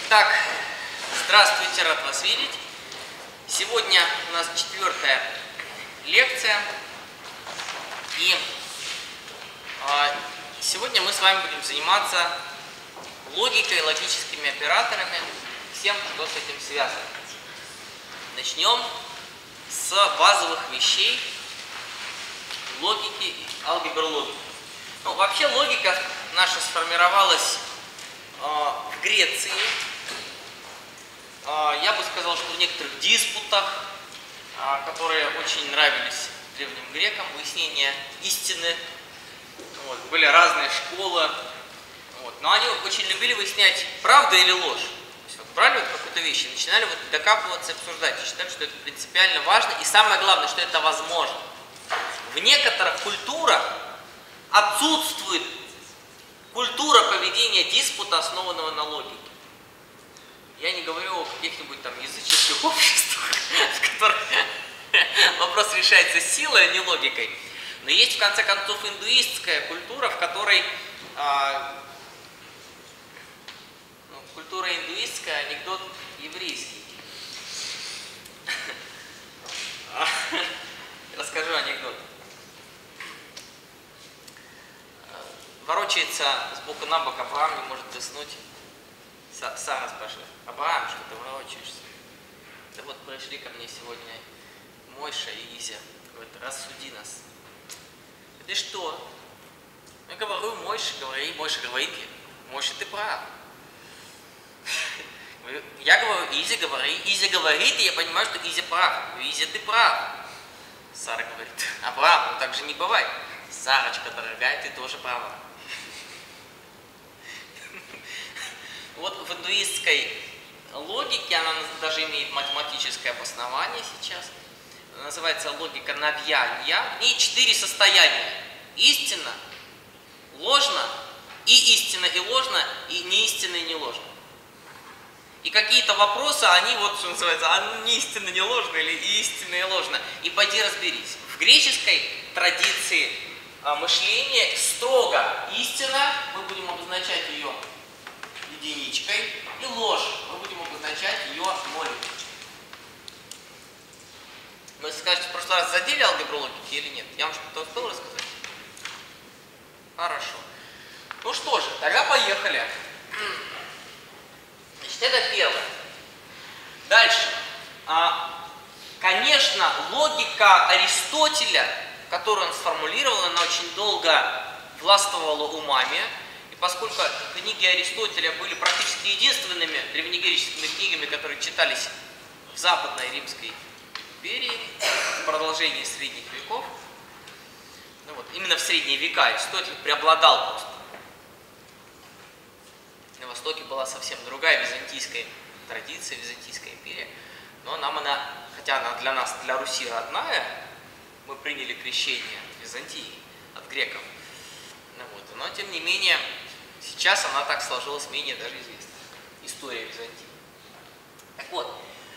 Итак, здравствуйте, рад вас видеть. Сегодня у нас 4-я лекция. И сегодня мы с вами будем заниматься логикой, логическими операторами, всем, что с этим связано. Начнем с базовых вещей логики и алгебры логики. Ну, вообще логика наша сформировалась в Греции. Я бы сказал, что в некоторых диспутах, которые очень нравились древним грекам, выяснение истины. Вот, были разные школы. Вот, но они очень любили выяснять, правда или ложь. То есть, вот, брали вот какую-то вещь и начинали вот докапываться и обсуждать. И считали, что это принципиально важно. И самое главное, что это возможно. В некоторых культурах отсутствует культура поведения диспута, основанного на логике. Я не говорю о каких-нибудь там языческих обществах, в которых вопрос решается силой, а не логикой. Но есть, в конце концов, индуистская культура, в которой культура индуистская, анекдот еврейский. Расскажу анекдот. Ворочается сбоку на бок Авраам, не может заснуть. Сара спрашивает: Авраам, что ты ворочаешься? Да вот пришли ко мне сегодня Мойша и Изя. Говорит: рассуди нас. Ты что? Я говорю: Мойша, говори. Мойша говорит: Мойша, ты прав. Я говорю: Изя, говори. Изя говорит, и я понимаю, что Изя прав. Изя, ты прав. Сара говорит: Авраам, ну так же не бывает. Сарочка, дорогая, ты тоже права. Вот в индуистской логике, она даже имеет математическое обоснование сейчас, называется логика навья-нья. В ней 4 состояния: истинно, ложно, и истинно, и ложно, и неистинно, и не ложно. И какие-то вопросы, они вот, что называется, а не истинно, не ложно, или истинно, и ложно. И пойди разберись. В греческой традиции мышления строго истина, мы будем обозначать ее единичкой, и ложь, мы будем обозначать ее нолем. Вы скажете, в прошлый раз задели алгебру логики или нет? Я вам что-то успел рассказать? Хорошо. Ну что же, тогда поехали. Значит, это первое. Дальше. Конечно, логика Аристотеля, которую он сформулировал, она очень долго властвовала умами. И поскольку книги Аристотеля были практически единственными древнегреческими книгами, которые читались в Западной Римской империи в продолжении средних веков, ну вот, именно в средние века Аристотель преобладал просто. На Востоке была совсем другая византийская традиция, византийская империя, но нам она, хотя она для нас, для Руси родная, мы приняли крещение от Византии, от греков, ну вот, но тем не менее сейчас она так сложилась, менее даже известна, история Византии. Так вот,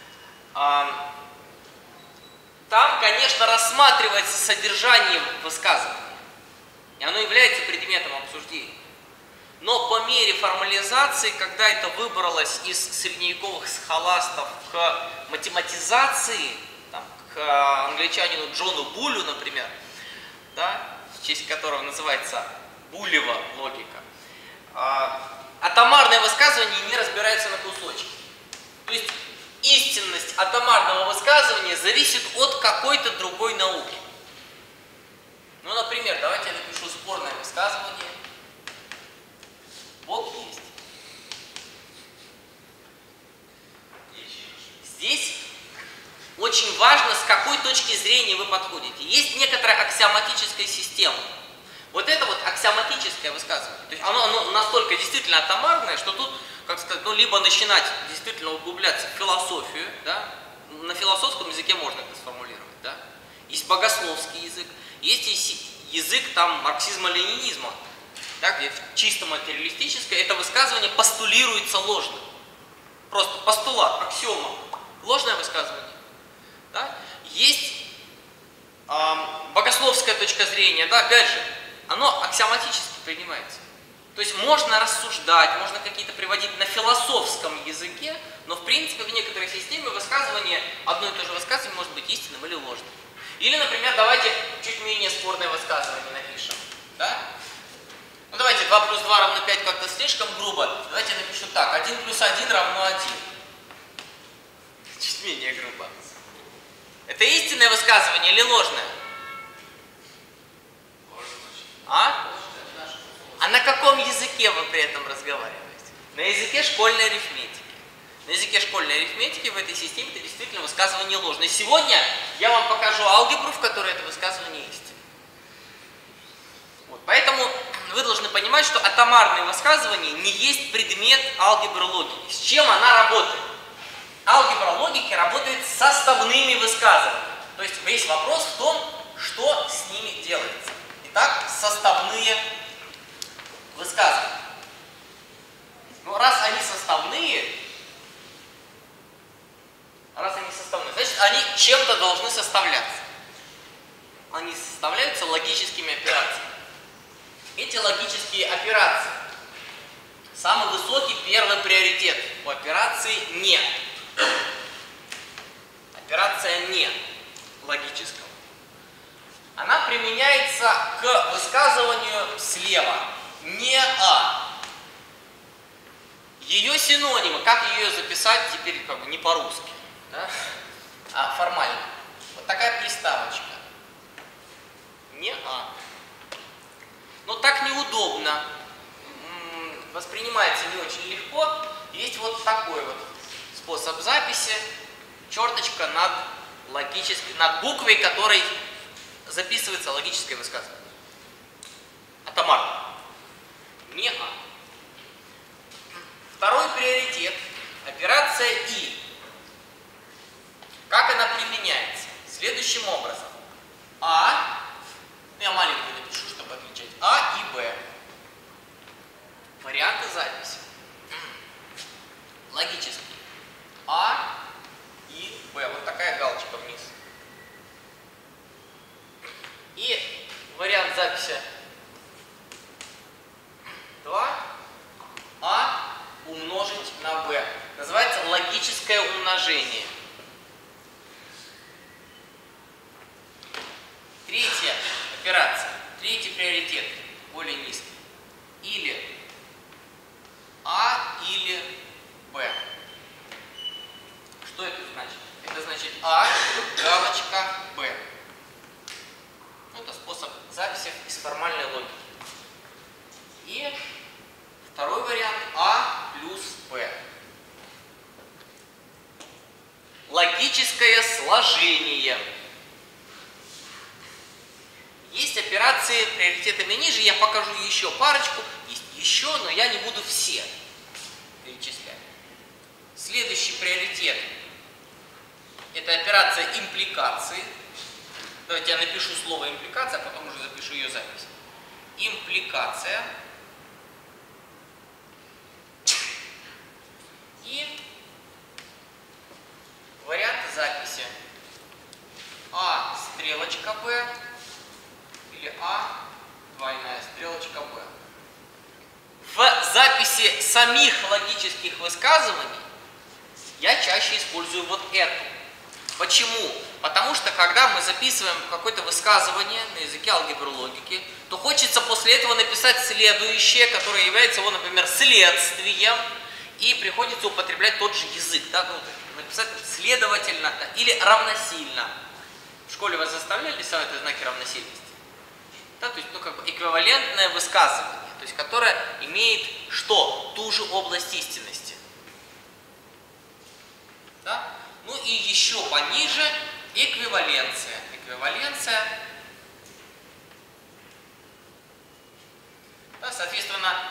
там, конечно, рассматривается содержание высказывания, и оно является предметом обсуждения. Но по мере формализации, когда это выбралось из средневековых схоластов к математизации, там, к англичанину Джону Булю, например, да, в честь которого называется Булева логика, атомарное высказывание не разбирается на кусочки. То есть истинность атомарного высказывания зависит от какой-то другой науки. Ну, например, давайте я напишу спорное высказывание. Бог есть. Здесь очень важно, с какой точки зрения вы подходите. Есть некоторая аксиоматическая система. Вот это вот аксиоматическое высказывание. То есть оно настолько действительно атомарное, что тут, как сказать, ну, либо начинать действительно углубляться в философию, да? На философском языке можно это сформулировать, да? Есть богословский язык, есть язык там марксизма-ленинизма, да, где чисто материалистическое, это высказывание постулируется ложно. Просто постулат, аксиома. Ложное высказывание. Да? Есть богословская точка зрения, да, опять же, оно аксиоматически принимается. То есть можно рассуждать, можно какие-то приводить на философском языке, но в принципе в некоторой системе высказывания одно и то же высказывание может быть истинным или ложным. Или, например, давайте чуть менее спорное высказывание напишем. Да? Ну давайте 2 плюс 2 равно 5 как-то слишком грубо. Давайте я напишу так. 1 плюс 1 равно 1. Чуть менее грубо. Это истинное высказывание или ложное? А? А на каком языке вы при этом разговариваете? На языке школьной арифметики. На языке школьной арифметики в этой системе это действительно высказывание ложное. Сегодня я вам покажу алгебру, в которой это высказывание истинно. Вот. Поэтому вы должны понимать, что атомарные высказывания не есть предмет алгебры логики. С чем она работает? Алгебра логики работает с составными высказываниями. То есть весь вопрос в том, что с ними делается. Итак, составные высказывания. Но раз они составные, значит, они чем-то должны составляться. Они составляются логическими операциями. Эти логические операции, самый высокий первый приоритет у операции «не». Операция «не» логического. Она применяется к высказыванию слева. «Не а». Ее синонимы, как ее записать теперь как бы не по-русски, да? А формально. Вот такая приставочка. «Не а». Но так неудобно. Воспринимается не очень легко. Есть вот такой вот способ записи. Черточка над буквой, которой записывается логическое высказывание. Атомарно. Не а. Второй приоритет. Операция «и». Как она применяется? Следующим образом. А. Я маленькую напишу, чтобы отличать А и Б. Варианты записи. Логические. А и Б. Вот такая галочка вниз. И вариант записи 2. А умножить на Б. Называется логическое умножение. Третья операция. Третий приоритет. Более низкий. Или А, или Б. Что это значит? Это значит А, галочка, Б. Это способ записи из формальной логики. И второй вариант А плюс Б. Логическое сложение. Есть операции приоритетами ниже, я покажу еще парочку. Есть еще, но я не буду все перечислять. Следующий приоритет – это операция импликации. Давайте я напишу слово импликация, а потом уже запишу ее запись. Импликация. И варианты записи. А стрелочка Б или А двойная стрелочка Б. В записи самих логических высказываний я чаще использую вот эту. Почему? Потому что когда мы записываем какое-то высказывание на языке алгебры логики, то хочется после этого написать следующее, которое является его, например, следствием, и приходится употреблять тот же язык, да, ну, написать следовательно или равносильно. В школе вас заставляли рисовать знаки равносильности? Да, то есть, ну, как бы эквивалентное высказывание, то есть, которое имеет что? Ту же область истинности. Да? Ну и еще пониже эквиваленция. Эквиваленция. Да, соответственно,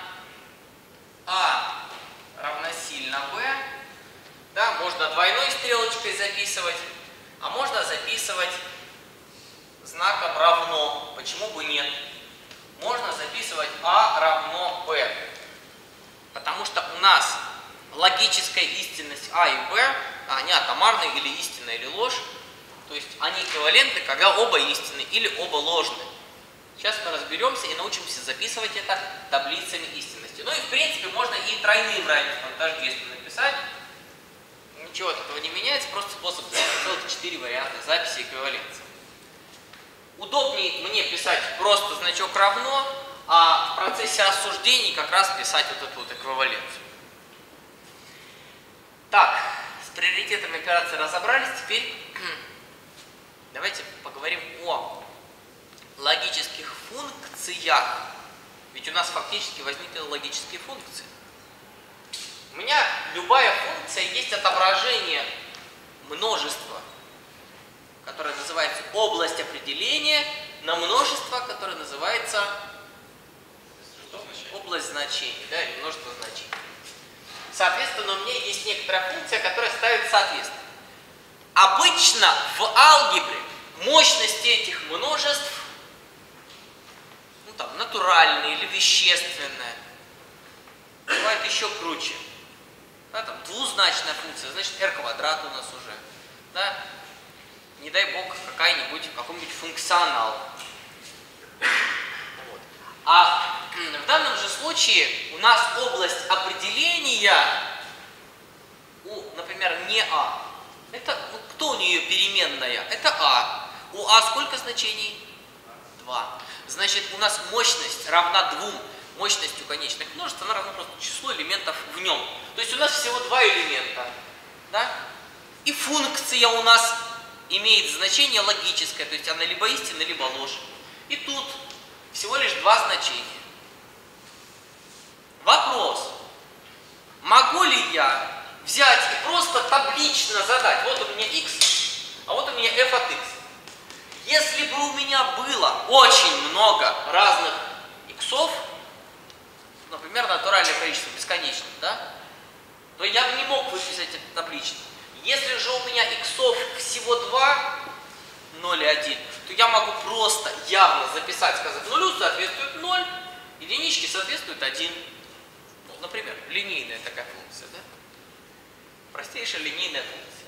А равносильно Б. Да, можно двойной стрелочкой записывать, а можно записывать знаком равно. Почему бы нет? Можно записывать А равно Б. Потому что у нас логическая истинность А и Б, они атомарные, или истинная, или ложь. То есть они эквивалентны, когда оба истинны или оба ложны. Сейчас мы разберемся и научимся записывать это таблицами истинности. Ну и в принципе можно и тройным равенством тождественно написать. Ничего от этого не меняется, просто способ целых 4 варианта записи эквиваленции. Удобнее мне писать просто значок равно, а в процессе рассуждений как раз писать вот эту вот эквиваленцию. Так, с приоритетами операции разобрались, теперь давайте поговорим о логических функциях. Ведь у нас фактически возникли логические функции. У меня любая функция есть отображение множества, которое называется область определения, на множество, которое называется область значений, да, или множество значений. Соответственно, у меня есть некоторая функция, которая ставит соответствие. Обычно в алгебре мощность этих множеств, ну там, натуральная или вещественная, бывает еще круче. Да, там двузначная функция, значит r квадрат у нас уже. Да? Не дай бог какой-нибудь функционал. Вот. А в данном же случае у нас область определения например, не А. Это, кто у нее переменная? Это А. У А сколько значений? 2. Значит, у нас мощность равна 2. Мощностью конечных множеств, она равна просто числу элементов в нем. То есть у нас всего 2 элемента. Да? И функция у нас имеет значение логическое, то есть она либо истина, либо ложь. И тут всего лишь 2 значения. Вопрос. Могу ли я взять и просто таблично задать, вот у меня x, а вот у меня f от x. Если бы у меня было очень много разных иксов, например, натуральное количество бесконечных, да, то я бы не мог выписать это таблично. Если же у меня иксов всего 2, 0 и 1, то я могу просто явно записать, сказать, нулю соответствует 0, единичке соответствует 1. Ну, например, линейная такая функция, да? Простейшая линейная функция.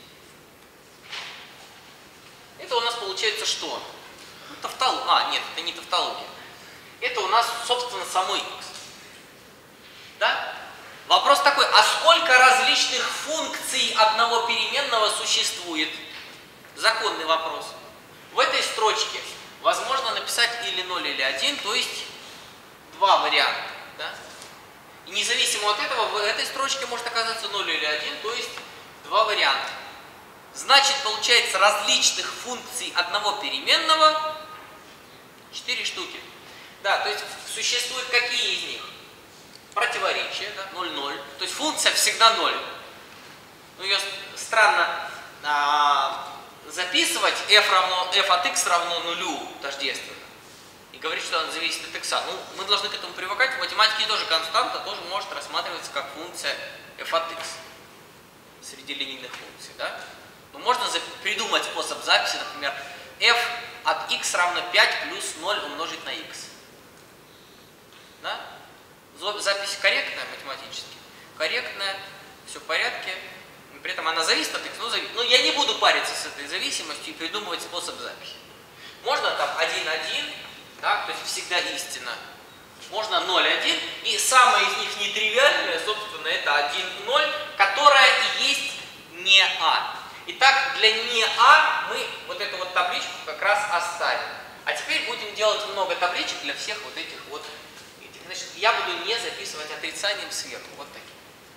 Это у нас получается что? Ну, тавтология. Нет, это не тавтология. Это у нас, собственно, самый x. Да? Вопрос такой, а сколько различных функций одного переменного существует? Законный вопрос. В этой строчке возможно написать или 0, или 1, то есть 2 варианта. Да? И независимо от этого, в этой строчке может оказаться 0 или 1, то есть 2 варианта. Значит, получается, различных функций одного переменного 4 штуки. Да, то есть существуют какие из них? Противоречие, да, 0, 0. То есть функция всегда 0. Ну, ее странно записывать, f от x равно нулю тождественно. И говорить, что она зависит от x. Ну, мы должны к этому привыкать. В математике тоже константа тоже может рассматриваться как функция f от x среди линейных функций. Да? Но можно придумать способ записи, например, f от x равно 5 плюс 0 умножить на x. Да? Запись корректная математически. Корректная, все в порядке. При этом она зависит от x, но я не буду париться с этой зависимостью и придумывать способ записи. Можно там 1, 1, да, то есть всегда истина. Можно 0, 1. И самое из них нетривиальное, собственно, это 1, 0, которая и есть не А. Итак, для не А мы вот эту вот табличку как раз оставим. А теперь будем делать много табличек для всех вот этих вот. Значит, я буду не записывать отрицанием сверху. Вот такие.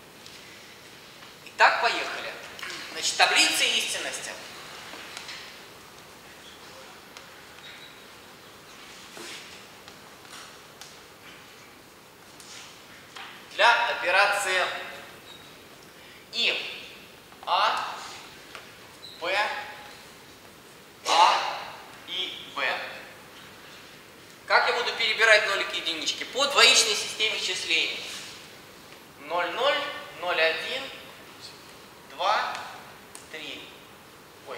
Итак, поехали. Значит, таблица истинности. Для операции И. А, Б, А и Б. Как я буду перебирать нолики и единички? По двоичной системе числений. 0, 0, 0, 1, 2, 3. Ой.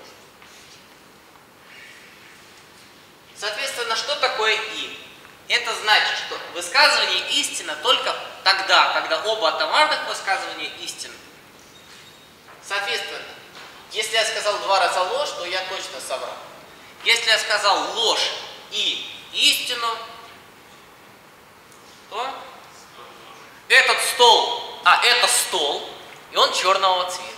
Соответственно, что такое И? Это значит, что высказывание истина только тогда, когда оба атомарных высказывания истинны. Соответственно, если я сказал 2 раза ложь, то я точно соврал. Если я сказал ложь и истину, истину, то этот стол, это стол, и он черного цвета,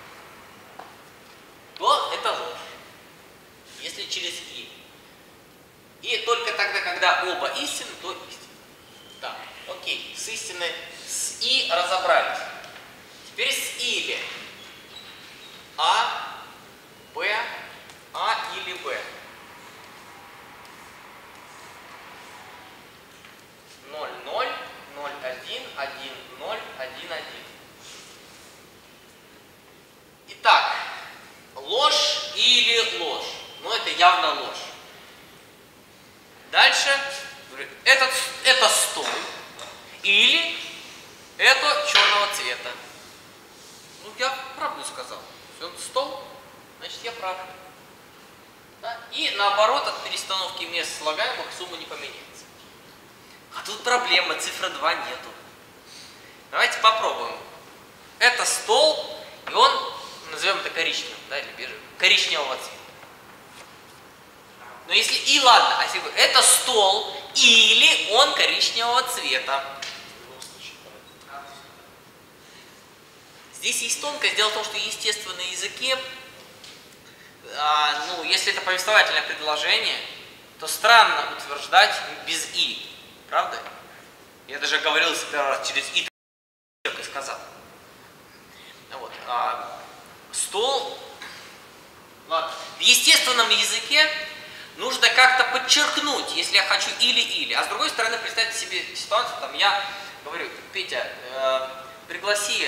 то это ложь, если через и. И только тогда, когда оба истины, то истина. Так, окей, с истиной, с и разобрались. Теперь с или. А, Б, А или Б. 0, 0, 0, 1, 1, 0, 1, 1. Итак, ложь или ложь? Ну, это явно ложь. Дальше, это стол или это черного цвета. Ну, я правду сказал. Если он стол, значит, я прав. Да? И наоборот, от перестановки мест слагаемых сумма не поменяется. А тут проблема, цифры 2 нету. Давайте попробуем. Это стол, и он, назовем это коричневым, да, или бежевым, коричневого цвета. Но если и ладно, а если это стол или он коричневого цвета. Здесь есть тонкость. Дело в том, что в естественном языке, если это повествовательное предложение, то странно утверждать без и. Правда? Я даже говорил, если первый раз через и только сказал. Вот. Стол. Ладно. В естественном языке нужно как-то подчеркнуть, если я хочу или-или. А с другой стороны, представьте себе ситуацию, там я говорю: Петя, пригласи.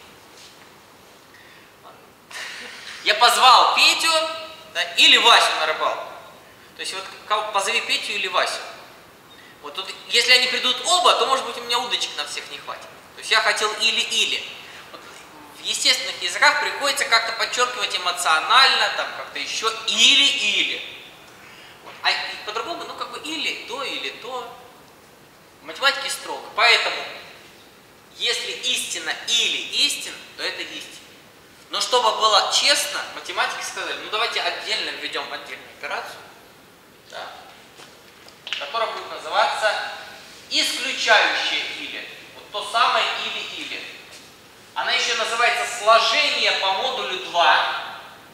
Я позвал Петю, да, или Васю на рыбалку. То есть вот позови Петю или Васю. Вот тут, если они придут оба, то, может быть, у меня удочек на всех не хватит. То есть я хотел или-или. Вот в естественных языках приходится как-то подчеркивать эмоционально, там как-то еще или-или. Вот. А по-другому, как бы или то. В математике строго. Поэтому, если истина или истина, то это истина. Но чтобы было честно, математики сказали: ну давайте отдельно введем отдельную операцию, да, которая будет называться исключающее или. Вот то самое или-или. Она еще называется сложение по модулю 2.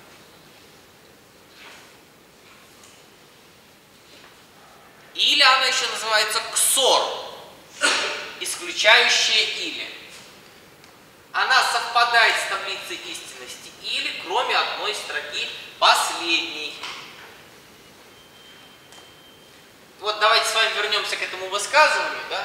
Или она еще называется КСОР, исключающее или. Она совпадает с таблицей истинности или, кроме одной строки последней. Вот давайте с вами вернемся к этому высказыванию, да?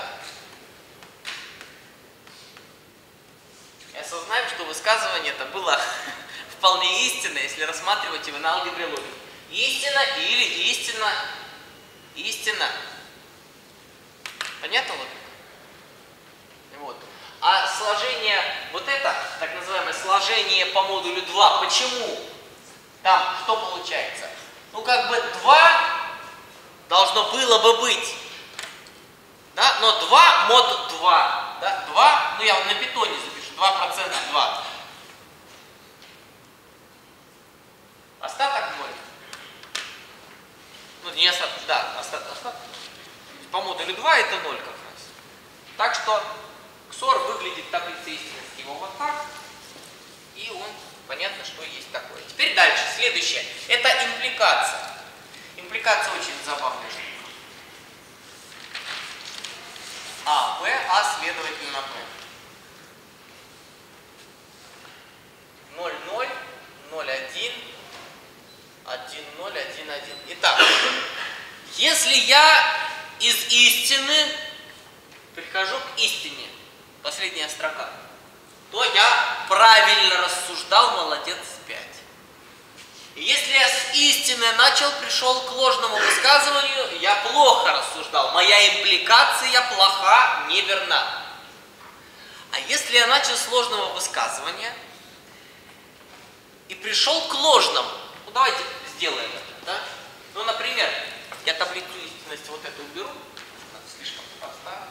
И осознаем, что высказывание это было вполне истинно, если рассматривать его на алгебре логики. Истина или истина. Истина. Понятно логика? Вот. А сложение, вот это, так называемое сложение по модулю 2, почему? Там что получается? Ну, как бы 2 должно было бы быть. Да? Но 2 мод 2. Да? 2, я на питоне запишу, 2% 2. Остаток 0. Не остаток, да, остаток. По модулю 2 это 0 как раз. Так что КСОР выглядит таблица истинности его вот так. И он, понятно, что есть такое. Теперь дальше, следующее. Это импликация. Импликация очень забавная штука. А, Б, А следовательно Б. 0, 0, 0, 1, 1, 0, 1, 1. Итак, если я из истины прихожу к истине, последняя строка, то я правильно рассуждал, молодец, 5. И если я с истины пришел к ложному высказыванию, я плохо рассуждал, моя импликация плоха, неверна. А если я начал с ложного высказывания и пришел к ложному, давайте сделаем это, да? Например, я таблицу истинности вот эту уберу, она слишком простая.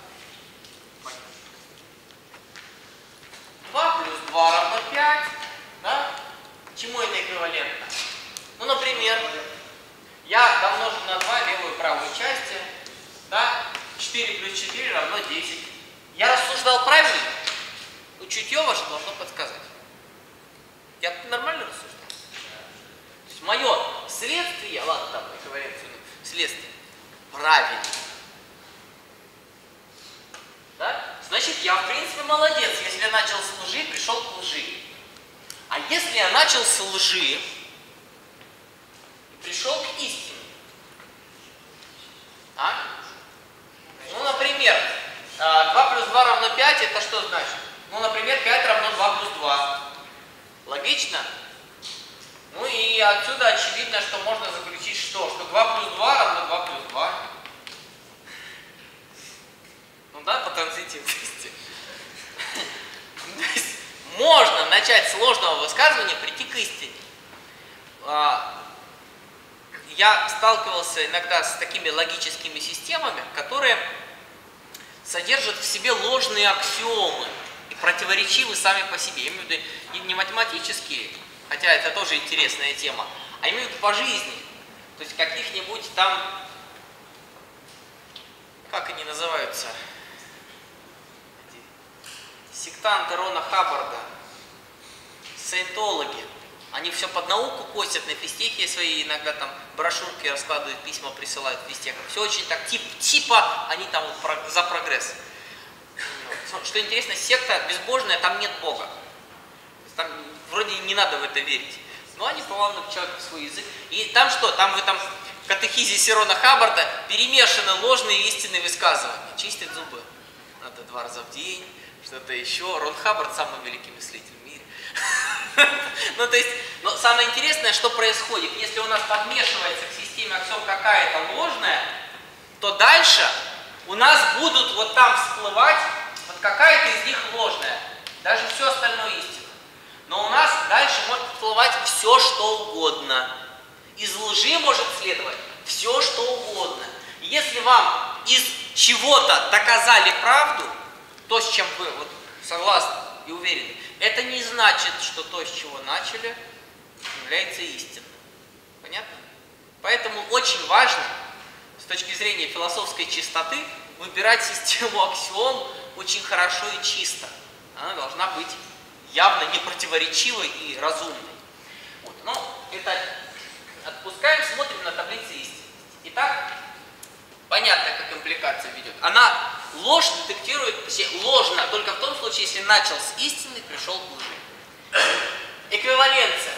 2 плюс 2 равно 5, да? Чему это эквивалентно? Например, я домножу на 2 левую и правую части, Да? 4 плюс 4 равно 10. Я рассуждал правильно? Ну, чутье ваше должно подсказать. Я нормально рассуждал? То есть мое следствие, ладно, там эквиваленцию, следствие, правильно. Да? Значит, я, в принципе, молодец, если я начал с лжи, пришел к лжи. А если я начал с лжи и пришел к истине? А? Ну, например, 2 плюс 2 равно 5, это что значит? Ну, например, 5 равно 2 плюс 2. Логично? Ну и отсюда очевидно, что можно заключить что? Что 2 плюс 2 равно 2 плюс 2. Ну да, по транзитивности. То есть можно начать с сложного высказывания, прийти к истине. Я сталкивался иногда с такими логическими системами, которые содержат в себе ложные аксиомы и противоречивы сами по себе. Я имею в виду не математические, хотя это тоже интересная тема, а имею в виду по жизни. То есть каких-нибудь там, как они называются, сектанты Рона Хаббарда, саентологи. Они все под науку косят, на физтехе свои иногда там брошюрки раскладывают, письма присылают в физтех. Все очень так, типа они там вот за прогресс. Что интересно, секта безбожная, там нет Бога. Там вроде не надо в это верить. Но они плавно человек в свой язык. И там что? Там в этом катехизисе Рона Хаббарда перемешаны ложные и истинные высказывания. Чистить зубы надо 2 раза в день, что-то еще. Рон Хаббард самый великий мыслитель в мире. Ну, то есть, но самое интересное, что происходит, если у нас подмешивается к системе аксиом какая-то ложная, то дальше у нас будут вот там всплывать вот какая-то из них ложная, даже все остальное истина. Но у нас дальше может всплывать все, что угодно. Из лжи может следовать все, что угодно. И если вам из чего-то доказали правду, то, с чем вы вот согласны и уверены, это не значит, что то, с чего начали, является истинным. Понятно? Поэтому очень важно, с точки зрения философской чистоты, выбирать систему аксиом очень хорошо и чисто. Она должна быть явно непротиворечивой и разумной. Вот. Но это отпускаем, смотрим на таблицу истинности. Итак, понятно, как импликация ведет. Она ложь детектирует ложно только в том случае, если начал с истины и пришел к лжи. Эквиваленция.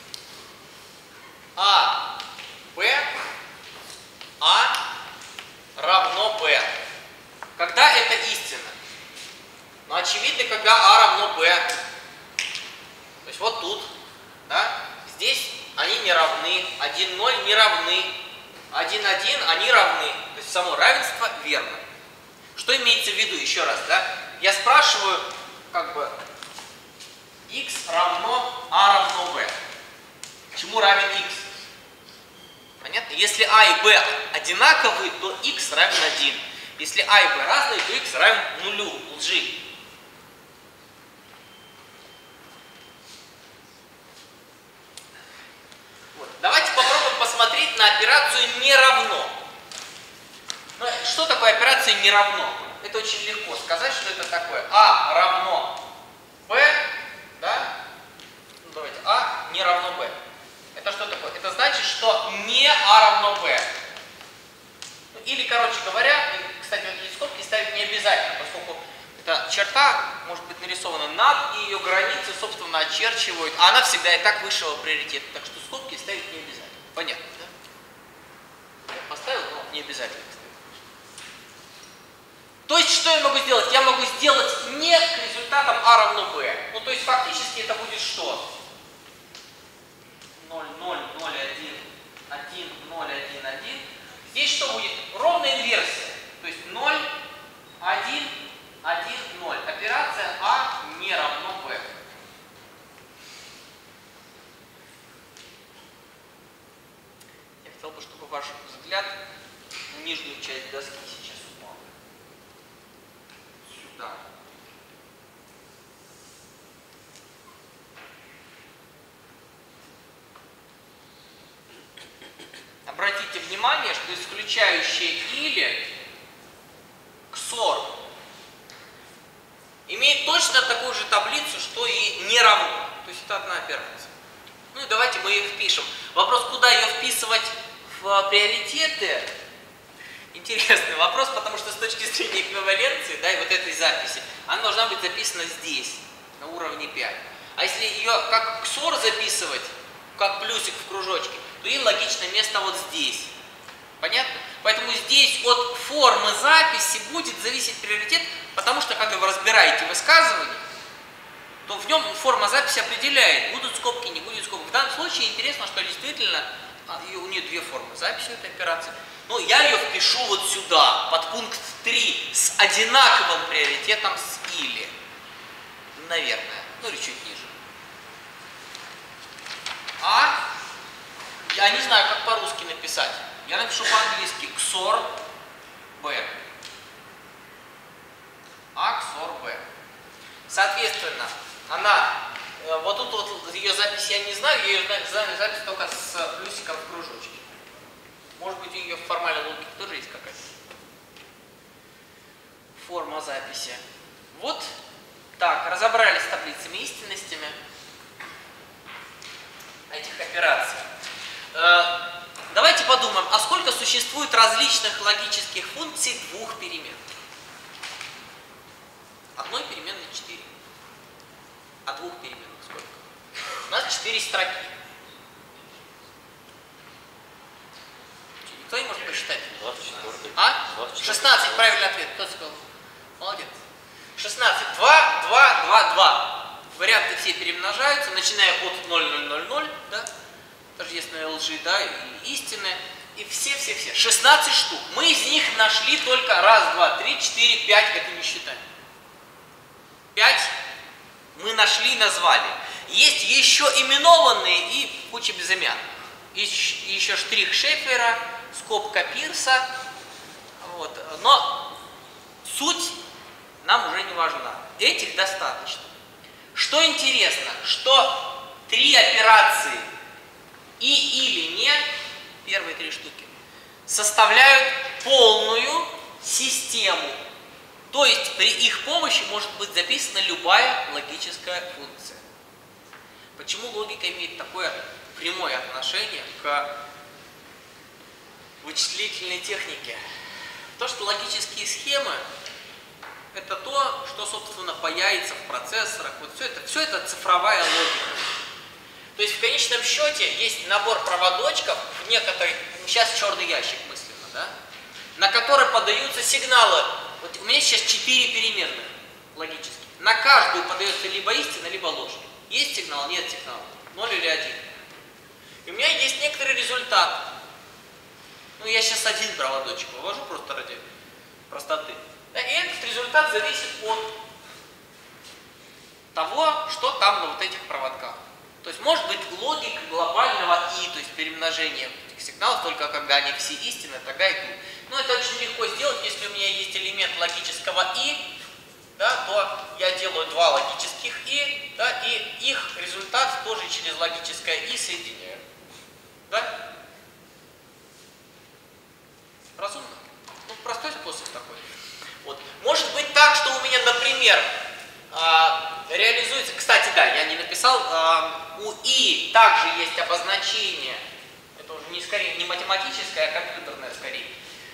А, Б, А равно Б. Когда это истина? Ну, очевидно, когда А равно Б. То есть вот тут, да, здесь они не равны, 1, 0 не равны, 1, 1 они равны. То есть само равенство верно. Что имеется в виду, еще раз, да? Я спрашиваю, как бы, x равно А равно B. Чему равен x? Понятно? Если А и B одинаковые, то x равен 1. Если А и B разные, то x равен нулю, лжи. Вот. Давайте попробуем посмотреть на операцию «не равно». Ну, что такое операция «не равно»? Это очень легко сказать, что это такое. А равно B, да? Ну, давайте, А не равно B. Это что такое? Это значит, что не А равно B. Или, короче говоря, кстати, вот эти скобки ставить не обязательно, поскольку эта черта может быть нарисована над, и ее границы, собственно, очерчивают, а она всегда и так высшего приоритета. Так что скобки ставить не обязательно. Понятно, да? Я поставил, но не обязательно. То есть, что я могу сделать? Я могу сделать не к результатам А равно B. Ну, то есть, фактически это будет что? 0, 0, 0, 1, 1, 0, 1, 1. Здесь что будет? Ровная инверсия. То есть, 0, 1, 1, 0. Операция А не равно B. Я хотел бы, чтобы ваш взгляд на нижнюю часть доски сейчас упал. Сюда. Обратите внимание, что исключающее «или» такую же таблицу, что и не равно. То есть это одна операция. Ну и давайте мы ее впишем. Вопрос, куда ее вписывать в приоритеты? Интересный вопрос, потому что с точки зрения эквиваленции, да, и вот этой записи, она должна быть записана здесь, на уровне 5. А если ее как XOR записывать, как плюсик в кружочке, то ей логичное место вот здесь. Понятно? Поэтому здесь от формы записи будет зависеть приоритет, потому что когда вы разбираете высказывание, то в нем форма записи определяет, будут скобки, не будет скобок. В данном случае интересно, что действительно у нее две формы записи этой операции. Но я ее впишу вот сюда, под пункт 3, с одинаковым приоритетом с или. Наверное. Ну или чуть ниже. А я не знаю, как по-русски написать. Я напишу по-английски XOR B. А XOR B. Соответственно, она, вот тут вот ее запись я не знаю, я ее знаю запись только с плюсиком в кружочке. Может быть, у нее в формальной логике тоже есть какая-то форма записи. Вот так, разобрались с таблицами истинностями этих операций. Давайте подумаем, а сколько существует различных логических функций двух перемен? Одной переменной 4. А двух переменных сколько? У нас 4 строки. Кто не может посчитать? 24. А? 24. 16, правильный ответ. Кто сказал? Молодец. 16. 2, 2, 2, 2. Варианты все перемножаются, начиная от 0, 0, 0, 0, да? Тождественные лжи, да, и истины. И все. 16 штук. Мы из них нашли только 1, 2, 3, 4, 5, это не считаем. 5 мы нашли и назвали. Есть еще именованные и куча безымянных. Еще штрих Шефера, скобка Пирса. Вот. Но суть нам уже не важна. Этих достаточно. Что интересно, что 3 операции и или не, первые 3 штуки, составляют полную систему. То есть при их помощи может быть записана любая логическая функция. Почему логика имеет такое прямое отношение к вычислительной технике? То, что логические схемы – это то, что, собственно, появится в процессорах. Вот все это цифровая логика. То есть в конечном счете есть набор проводочков в некоторый, сейчас черный ящик мысленно, да, на который подаются сигналы. Вот у меня сейчас 4 переменных логических. На каждую подается либо истина, либо ложь. Есть сигнал, нет сигнала. 0 или 1. И у меня есть некоторый результат. Ну, я сейчас один проводочек вывожу просто ради простоты. Да, и этот результат зависит от того, что там на вот этих проводках. То есть может быть логика глобального и, то есть перемножение этих сигналов, только когда они все истины, тогда идут. Но это очень легко сделать, если у меня есть элемент логического и, да, то я делаю 2 логических и, да, и их результат тоже через логическое и соединяю. Да? Разумно? Ну, простой способ такой. Вот. Может быть так, что у меня, например, реализуется, кстати, да, я не написал, у и также есть обозначение, это уже не математическое, а компьютерное скорее,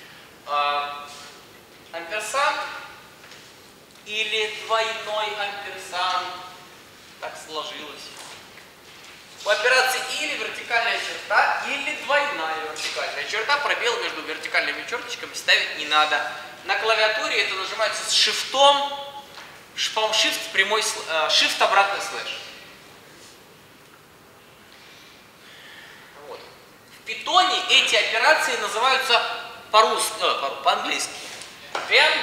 амперсанд или двойной амперсанд, так сложилось. У операции или вертикальная черта, или двойная вертикальная черта, пробел между вертикальными черточками ставить не надо. На клавиатуре это нажимается с шифтом, по-моему, shift прямой, shift обратный слэш. Вот. В питоне эти операции называются по-английски and,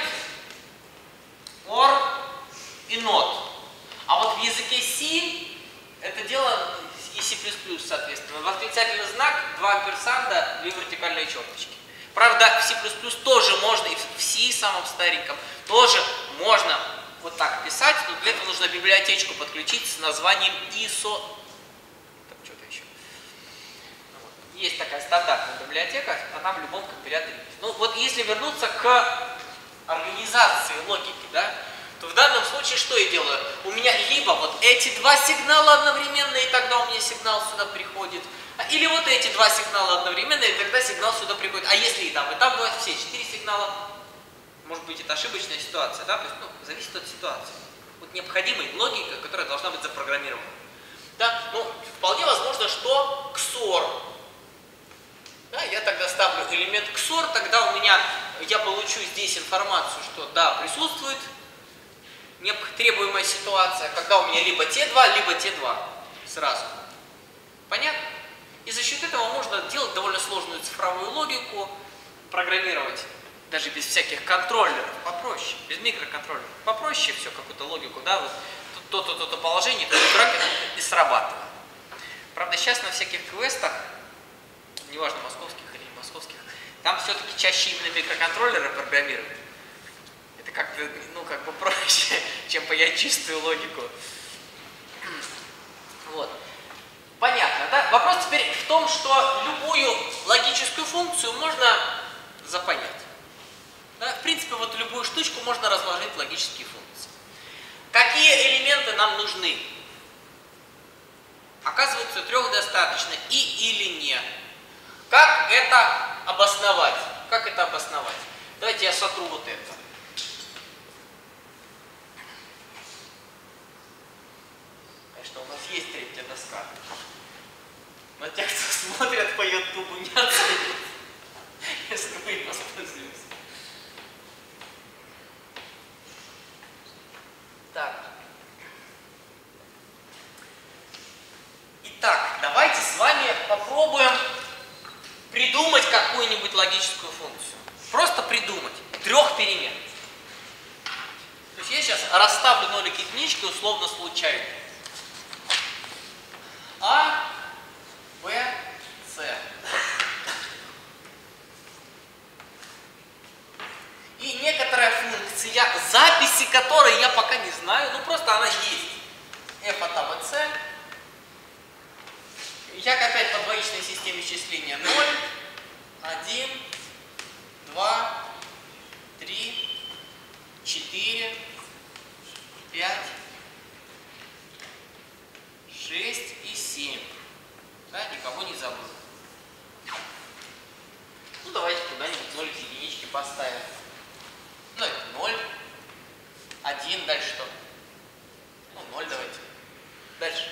or и not. А вот в языке C это дело и C++, соответственно. Восклицательный знак, 2 амперсанда, 2 вертикальные черточки. Правда, в C++ тоже можно, и в C самом стареньком, тоже можно вот так писать, но для этого нужно библиотечку подключить с названием ISO. Так, что-то еще. Вот. Есть такая стандартная библиотека, она в любом компиляторе есть. Ну вот если вернуться к организации логики, да, то в данном случае что я делаю? У меня либо вот эти два сигнала одновременно, и тогда у меня сигнал сюда приходит, или вот эти два сигнала одновременно, и тогда сигнал сюда приходит. А если и там давайте все 4 сигнала, может быть, это ошибочная ситуация, да? То есть, зависит от ситуации. Вот необходимая логика, которая должна быть запрограммирована. Да? Вполне возможно, что XOR. Да, я тогда ставлю элемент XOR, тогда я получу здесь информацию, что да, присутствует требуемая ситуация, когда у меня либо те два, либо те два сразу. Понятно? И за счет этого можно делать довольно сложную цифровую логику, программировать даже без всяких контроллеров, попроще, без микроконтроллеров, попроще все, какую-то логику, да, вот то-то положение, то-то трек и срабатывает. Правда, сейчас на всяких квестах, неважно, московских или не московских, там все-таки чаще именно микроконтроллеры программируют. Это как-то, как бы проще, чем понять чистую логику. Вот. Понятно, да? Вопрос теперь в том, что любую логическую функцию можно запонять. Да? В принципе, вот любую штучку можно разложить в логические функции. Какие элементы нам нужны? Оказывается, 3 достаточно. Или не. Как это обосновать? Давайте я сотру вот это. Конечно, у нас есть 3-я доска. Но те, кто смотрят по YouTube, не оценят, если мы им воспользуемся. Так. Итак, давайте с вами попробуем придумать какую-нибудь логическую функцию. Просто придумать. 3 перемен. То есть я сейчас расставлю нолики и единички условно случайно. А, Б, С. И некоторая функция, записи которой я пока не знаю, просто она есть. F от А, Б, С. Як опять по двоичной системе счисления 0, 1, 2, 3, 4, 5, 6 и 7. Да, никого не забыл. Давайте куда-нибудь нолики, единички поставим. Это 0, 1, дальше что? 0 давайте. Дальше.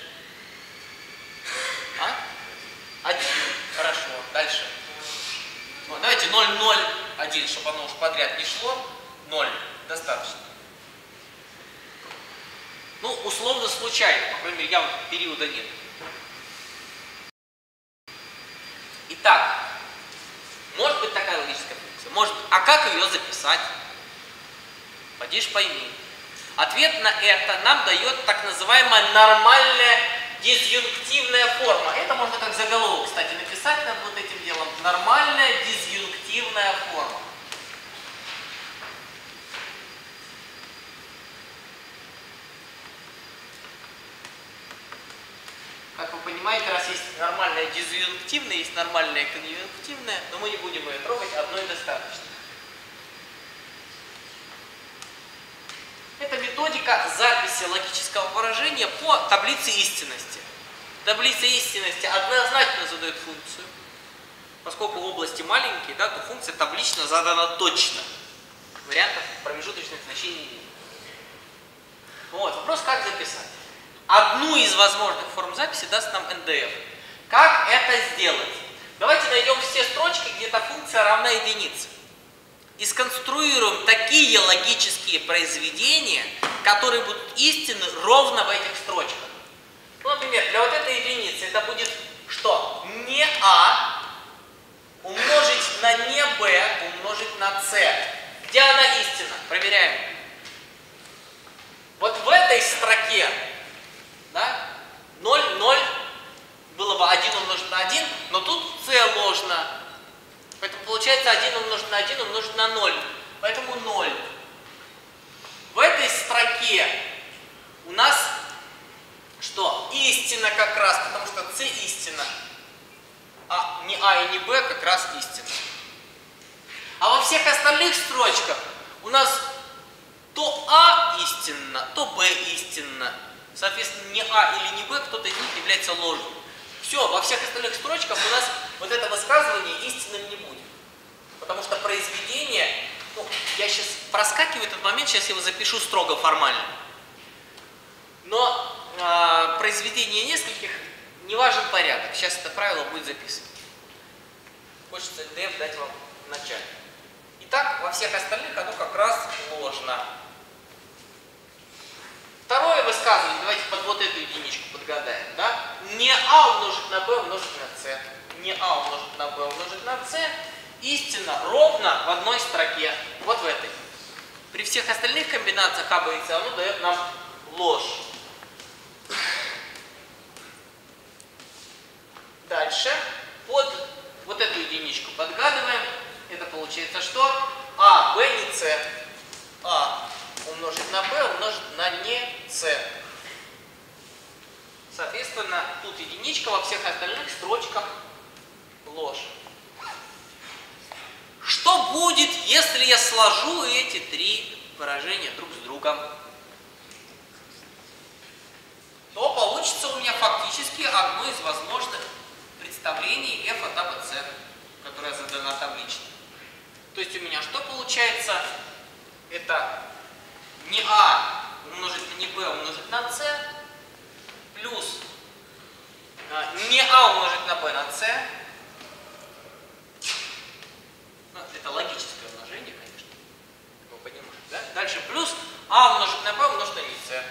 1. Хорошо. Дальше. Давайте 0, 0, 1, чтобы оно уж подряд не шло. 0. Достаточно. Условно случайно. По крайней мере, явно периода нет. Итак, может быть такая логическая функция. Может быть. А как ее записать? Поди ж пойми. Ответ на это нам дает так называемая нормальная дизъюнктивная форма. Это можно как заголовок, кстати, написать над вот этим делом. Нормальная дизъюнктивная форма. Как вы понимаете, раз есть нормальная дизъюнктивная, есть нормальная конъюнктивная, но мы не будем ее трогать, одной достаточно. Это методика записи логического выражения по таблице истинности. Таблица истинности однозначно задает функцию. Поскольку области маленькие, то функция таблично задана точно. Вариантов промежуточных значений нет. Вопрос, как записать. Одну из возможных форм записи даст нам НДФ. Как это сделать? Давайте найдем все строчки, где эта функция равна единице. И сконструируем такие логические произведения, которые будут истинны ровно в этих строчках. Например, для вот этой единицы это будет что? Не А умножить на не Б умножить на С. Где она истинна? Проверяем. Вот в этой строке, да, 0, 0, было бы 1 умножить на 1, но тут С ложно. Поэтому получается 1 умножить на 1 умножить на 0. Поэтому 0. В этой строке у нас что? Истина как раз, потому что С истина. А не А и не Б как раз истина. А во всех остальных строчках у нас то А А истинно, то Б истинно. Соответственно, не А или не Б, кто-то из них является ложным. Все, во всех остальных строчках у нас вот это высказывание истинным не будет. Потому что произведение, ну, я сейчас проскакиваю этот момент, сейчас я его запишу строго формально. Но произведение нескольких, не важен порядок. Сейчас это правило будет записано. Хочется def дать вам в начале. Итак, во всех остальных оно как раз ложно. Второе высказывание, давайте под вот эту единичку подгадаем, да? Не А умножить на Б умножить на С. Не А умножить на Б умножить на С. Истина ровно в одной строке, вот в этой. При всех остальных комбинациях А, Б и С оно дает нам ложь. Дальше под вот эту единичку подгадываем. Это получается что? А, Б не С. А умножить на Б умножить на не С. Соответственно, тут единичка, во всех остальных строчках ложь. Что будет, если я сложу эти три выражения друг с другом? То получится у меня фактически одно из возможных представлений f от А, Б, С, которое задано таблично. То есть у меня что получается? Это не А умножить на не Б умножить на С, плюс не А умножить на Б на С. Ну, это логическое умножение, конечно. Вы понимаете, да? Дальше плюс А умножить на Б умножить на не С.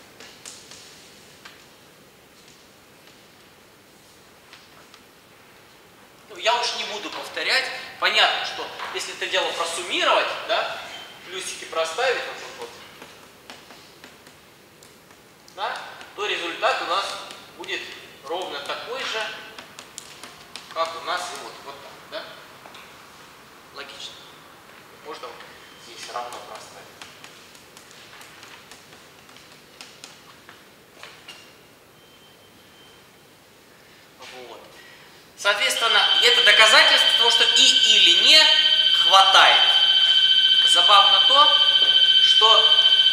Ну, я уж не буду повторять. Понятно, что если это дело просуммировать, да, плюсики проставить, вот, да, то результат у нас будет ровно такой же, как у нас и вот так, да? Логично. Можно вот здесь равно проставить. Вот. Соответственно, это доказательство того, что и или не хватает. Забавно то, что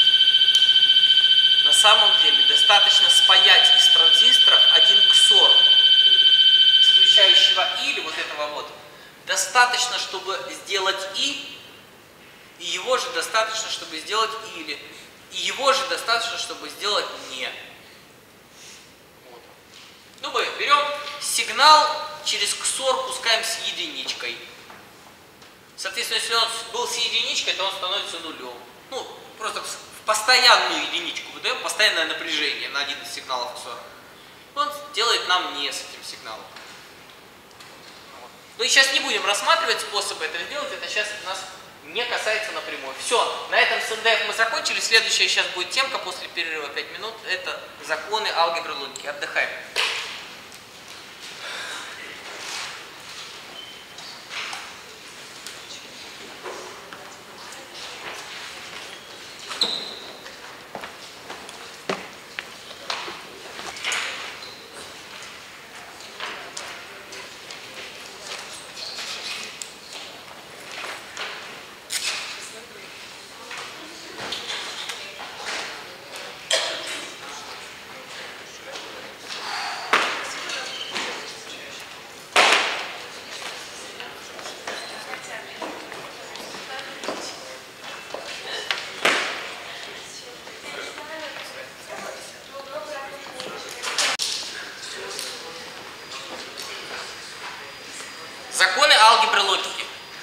на самом деле достаточно спаять из транзисторов один XOR, исключающего или вот этого вот. Достаточно, чтобы сделать и его же достаточно, чтобы сделать или. И его же достаточно, чтобы сделать не. Вот. Ну, мы берем сигнал, через XOR пускаем с единичкой. Соответственно, если он был с единичкой, то он становится нулем. Ну, просто в постоянную единичку выдаем, постоянное напряжение на один из сигналов XOR. Он делает нам не с этим сигналом. Ну и сейчас не будем рассматривать способы это сделать, это сейчас нас не касается напрямую. Все, на этом с НДФ мы закончили. Следующая сейчас будет темка после перерыва 5 минут. Это законы алгебры логики. Отдыхаем. Законы алгебры логики.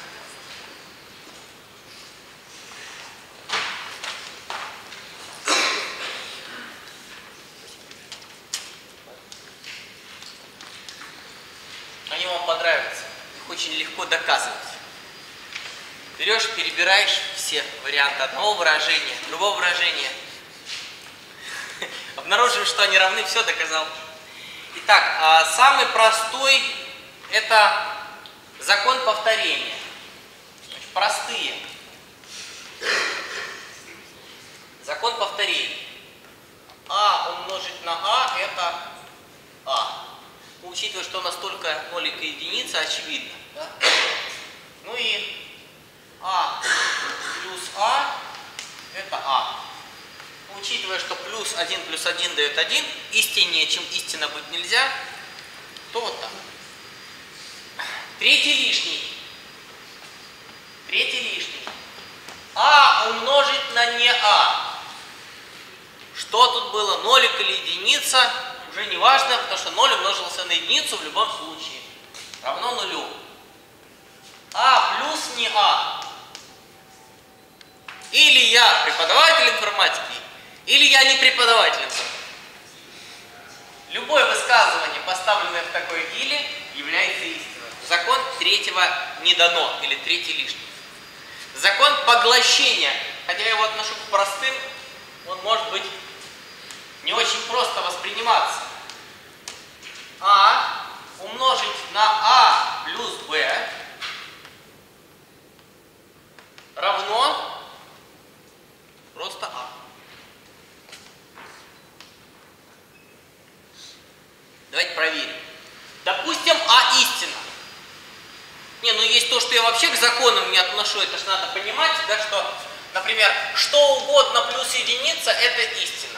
Они вам понравятся. Их очень легко доказывать. Берешь, перебираешь все варианты одного выражения, другого выражения. Обнаруживаешь, что они равны, все доказал. Итак, самый простой – это закон повторения. Значит, простые. Закон повторения. А умножить на А – это А. Ну, учитывая, что у нас только нолик и единица, очевидно. Да? Ну и А плюс А – это А. плюс 1 дает 1, истиннее, чем истина быть нельзя, то вот так. Третий лишний. А умножить на не А. Что тут было, нолик или единица, уже не важно, потому что 0 умножился на единицу в любом случае. Равно нулю. А плюс не А. Или я преподаватель информатики, или я не преподаватель информатики. Любое высказывание, поставленное в такое «или», является истиной. Закон третьего не дано, или третий лишний. Закон поглощения, хотя я его отношу к простым, он может быть не очень просто восприниматься. А умножить на А плюс Б равно просто А. Давайте проверим. Допустим, А истина. Не, ну есть то, что я вообще к законам не отношу, это же надо понимать, да, что, например, что угодно плюс единица – это истина.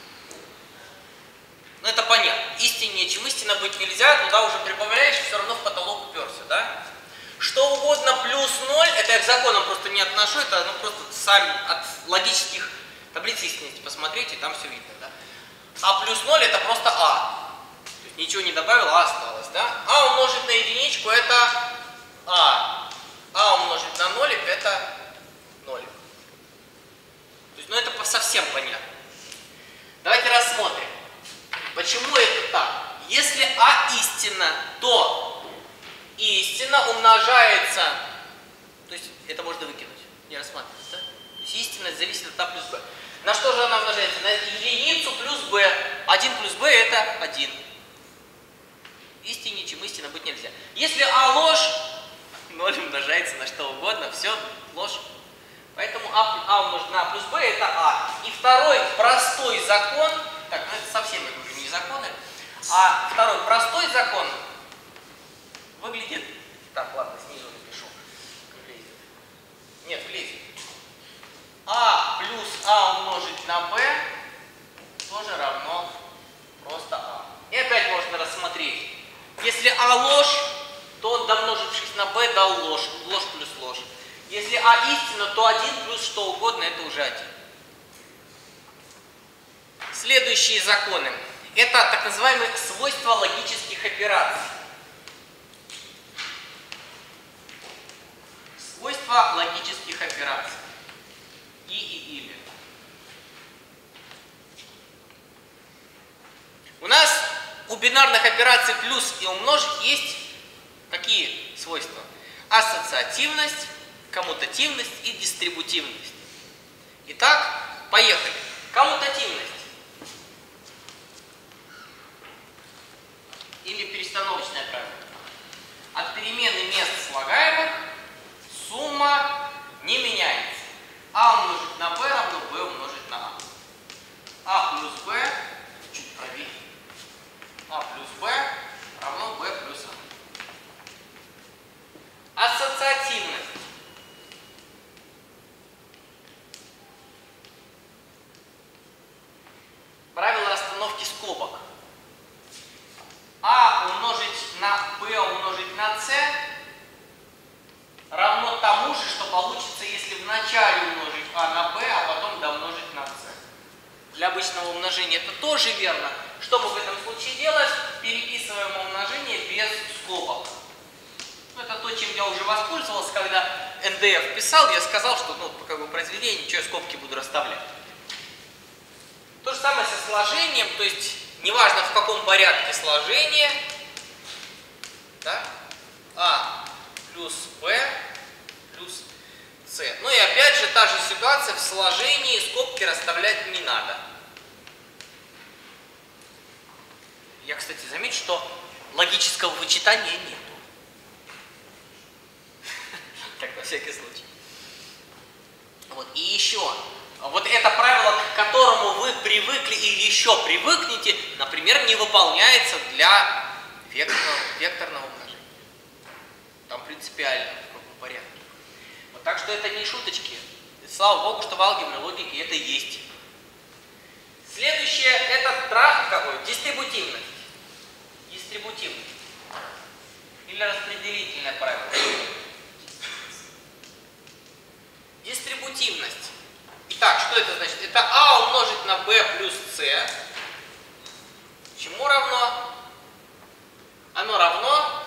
Ну это понятно. Истиннее, чем истина быть нельзя, туда уже прибавляешь, все равно в потолок уперся, да? Что угодно плюс 0, это я к законам просто не отношу, это ну, просто сами от логических таблиц истинности посмотрите, там все видно, да? А плюс 0 это просто А. То есть ничего не добавил, А осталось, да? А умножить на единичку это А. А умножить на нолик это нолик. То есть, ну это совсем понятно. Давайте рассмотрим. Почему это так? Если А истина, то истина умножается, то есть это можно выкинуть, не рассматривать, да? То есть истинность зависит от А плюс Б. На что же она умножается? На единицу плюс Б. 1 плюс Б это 1. Истиннее, чем истина быть нельзя. Если А ложь, 0 умножается на что угодно, все, ложь. Поэтому А умножить на А плюс Б это А. И второй простой закон, так, ну это совсем это уже не законы, а второй простой закон выглядит, так, ладно, снизу напишу, не влезет. Нет, влезет. А плюс А умножить на Б тоже равно просто А. И опять можно рассмотреть. Если А ложь, то он, домножившись на b, дал ложь. Ложь плюс ложь. Если А истина, то 1 плюс что угодно, это уже 1. Следующие законы. Это так называемые свойства логических операций. Свойства логических операций. И или. У нас у бинарных операций плюс и умножить есть такие свойства. Ассоциативность, коммутативность и дистрибутивность. Итак, поехали. Коммутативность. Или перестановочное правило. От перемены мест слагаемых сумма не меняется. А умножить на b равно b умножить на а. А плюс b, чуть правее. А плюс b равно b плюс а. Ассоциативность. Правило расстановки скобок. А умножить на b умножить на c равно тому же, что получится, если вначале умножить а на b, а потом домножить на c. Для обычного умножения это тоже верно. Что мы в этом случае делаем? Переписываем умножение без скобок. Это то, чем я уже воспользовался, когда НДФ писал, я сказал, что как бы произведение, ничего, я скобки буду расставлять. То же самое со сложением, то есть неважно в каком порядке сложение, да? А плюс b плюс c. Ну и опять же та же ситуация в сложении, скобки расставлять не надо. Я, кстати, замечу, что логического вычитания нету. Так, на всякий случай. Вот, и еще. Вот это правило, к которому вы привыкли и еще привыкнете, например, не выполняется для векторного умножения. Там принципиально в каком порядке. Вот, так что это не шуточки. Слава богу, что в алгебре логике это есть. Следующее это дистрибутивность. Дистрибутивность. Или распределительное правило. Дистрибутивность. Итак, что это значит? Это А умножить на Б плюс С. Чему равно? Оно равно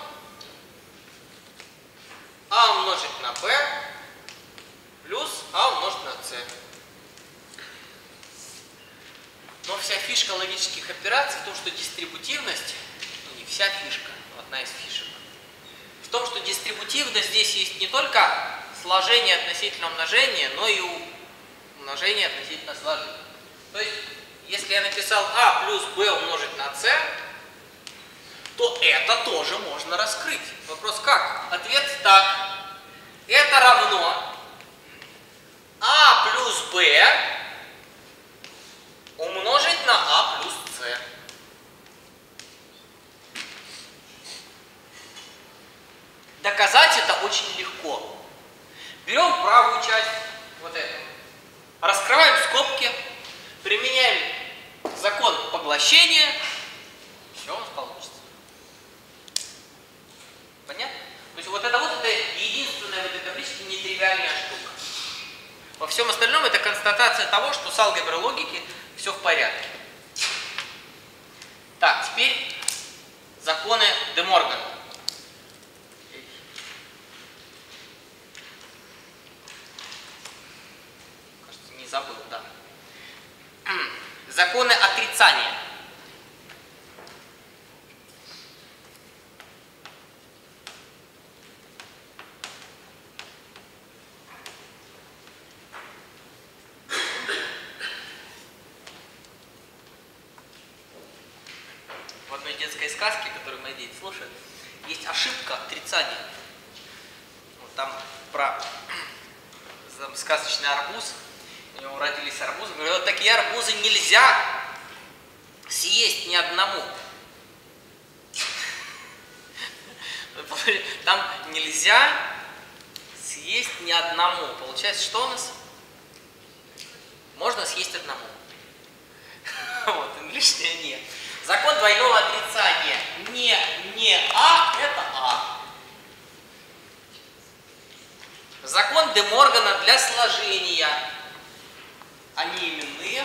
А умножить на Б плюс А умножить на С. Но вся фишка логических операций в том, что дистрибутивность, ну, не вся фишка, но одна из фишек, в том, что дистрибутивность здесь есть не только сложение относительно умножения, но и умножение относительно сложения. То есть, если я написал А плюс Б умножить на С, то это тоже можно раскрыть. Вопрос как? Ответ так. Это равно А плюс Б умножить на А плюс С. Доказать это очень легко. Берем правую часть, вот эту, раскрываем скобки, применяем закон поглощения, все у нас получится. Понятно? То есть вот это единственная в этой табличке нетривиальная штука. Во всем остальном это констатация того, что с алгеброй логики все в порядке. Так, теперь законы де Моргана. Кажется, не забыл, да. Законы отрицания. В одной детской сказке, которую мои дети слушают, есть ошибка отрицания. Вот там про сказочный арбуз. У него родились арбузы. Говорят, вот такие арбузы нельзя съесть ни одному. Там нельзя съесть ни одному. Получается, что у нас? Можно съесть одному. Вот, лишнее нет. Закон двойного отрицания. Не А, это А. Закон де Моргана для сложения. Они именные.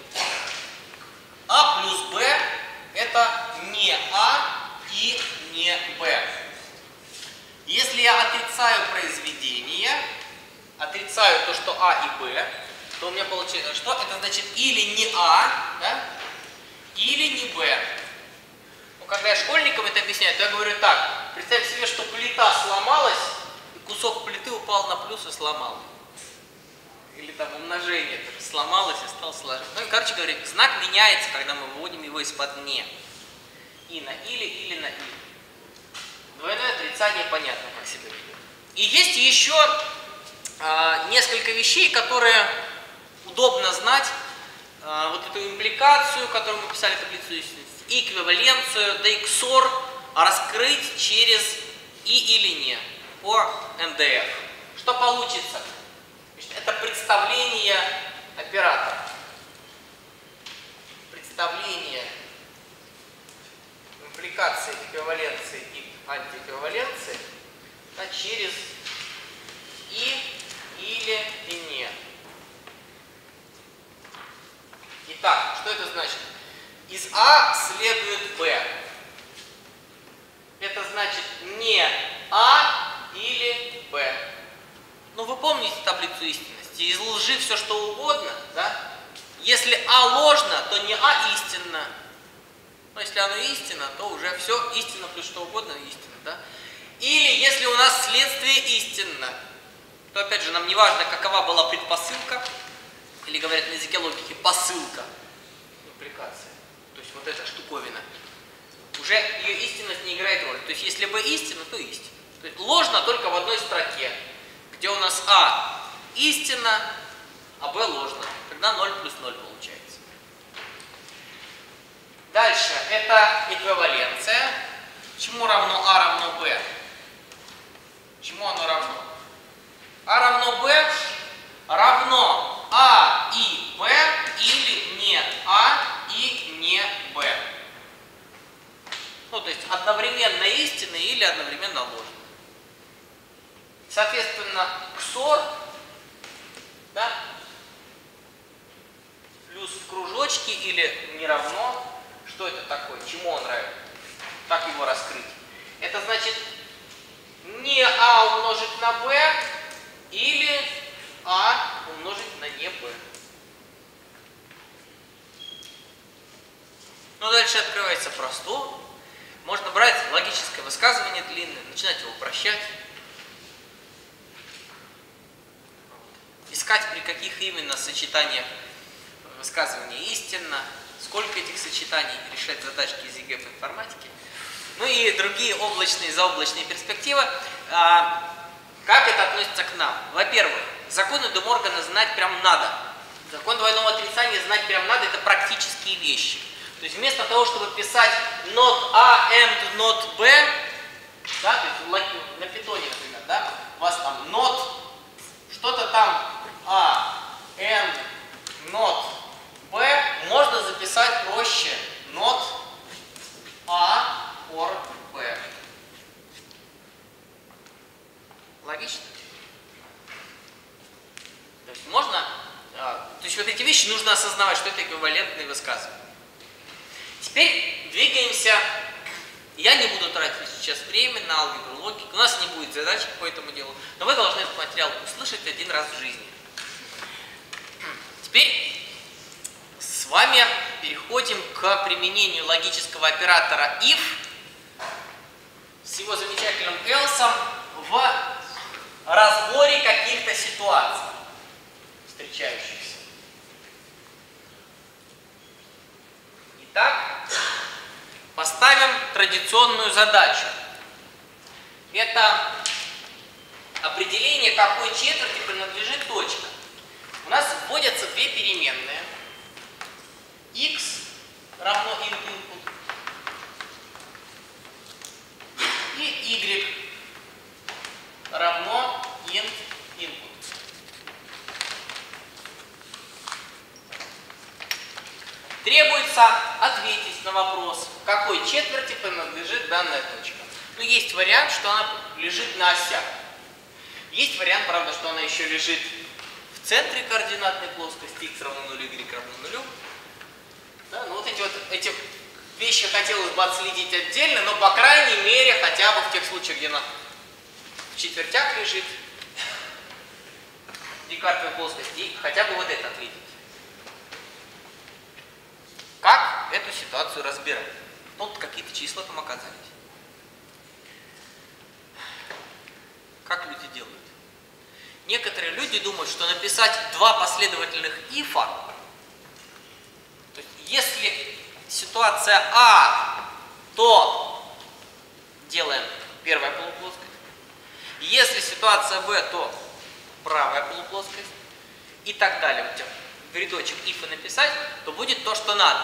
А плюс Б это не А и не Б. Если я отрицаю произведение, отрицаю то, что А и Б, то у меня получается, что это значит или не А, да, или не Б. Ну, когда я школьникам это объясняю, то я говорю так: представь себе, что плита сломалась, и кусок плиты упал на плюс и сломал. Или там умножение тоже сломалось и стал сложить. Ну и, короче говоря, знак меняется, когда мы выводим его из-под «не». И на или на «и». Двойное отрицание понятно, как себя ведет. И есть еще несколько вещей, которые удобно знать. Вот эту импликацию, которую мы писали в таблицу истинности, и эквиваленцию, да и XOR раскрыть через «и» или «не» по МДФ. Что получится? Это представление оператора. Представление импликации, эквиваленции и антиэквиваленции, да, через «и», «или» и «не». Итак, что это значит? Из А следует Б. Это значит не А или Б. Ну, вы помните таблицу истинности. Из лжи все что угодно, да? Если А ложно, то не А истинно. Но если оно истинно, то уже все истинно плюс что угодно истинно, да? Или если у нас следствие истинно, то опять же нам не важно, какова была предпосылка, или говорят на языке логики посылка, импликация. То есть вот эта штуковина. Уже ее истинность не играет роли. То есть если Б истинно, то истинно. То есть ложно только в одной строке, где у нас А истинно, а Б ложно. Тогда 0 плюс 0 получается. Дальше это эквиваленция. Чему равно А равно Б? Чему оно равно? А равно Б равно А и Б или не А или одновременно ложным. Соответственно, XOR, да, плюс в кружочке или не равно, что это такое, чему он равен, как его раскрыть. Это значит не А умножить на Б или А умножить на не Б. Ну, дальше открывается простор. Можно брать логическое высказывание длинное, начинать его упрощать. Искать, при каких именно сочетаниях высказывания истинно, сколько этих сочетаний, решать задачки из ЕГЭ по информатике. Ну и другие облачные, заоблачные перспективы. Как это относится к нам? Во-первых, законы де Моргана знать прям надо. Закон двойного отрицания знать прям надо, это практические вещи. То есть вместо того, чтобы писать not A and not B, да, то есть на питоне, например, да, у вас там not, что-то там A and not B, можно записать проще not A or B. Логично? То есть можно, то есть вот эти вещи нужно осознавать, что это эквивалентные высказывания. Теперь двигаемся. Я не буду тратить сейчас время на алгебру, логику. У нас не будет задачек по этому делу. Но вы должны этот материал услышать один раз в жизни. Теперь с вами переходим к применению логического оператора if с его замечательным else в разборе каких-то ситуаций, встречающихся. Итак, поставим традиционную задачу. Это определение, какой четверти принадлежит точка. У нас вводятся две переменные. X равно int input и y равно int input. Требуется ответить на вопрос, какой четверти принадлежит данная точка. Ну, есть вариант, что она лежит на осях. Есть вариант, правда, что она еще лежит в центре координатной плоскости, x равно 0, y равно 0. Да, ну, вот эти вещи хотелось бы отследить отдельно, но, по крайней мере, хотя бы в тех случаях, где она в четвертях лежит, в декартовой плоскости, хотя бы вот это ответить. Как эту ситуацию разбирать? Тут какие-то числа там оказались. Как люди делают? Некоторые люди думают, что написать два последовательных ифа, то есть если ситуация А, то делаем первая полуплоскость. Если ситуация Б, то правая полуплоскость. И так далее. Вот в рядочек if написать, то будет то, что надо.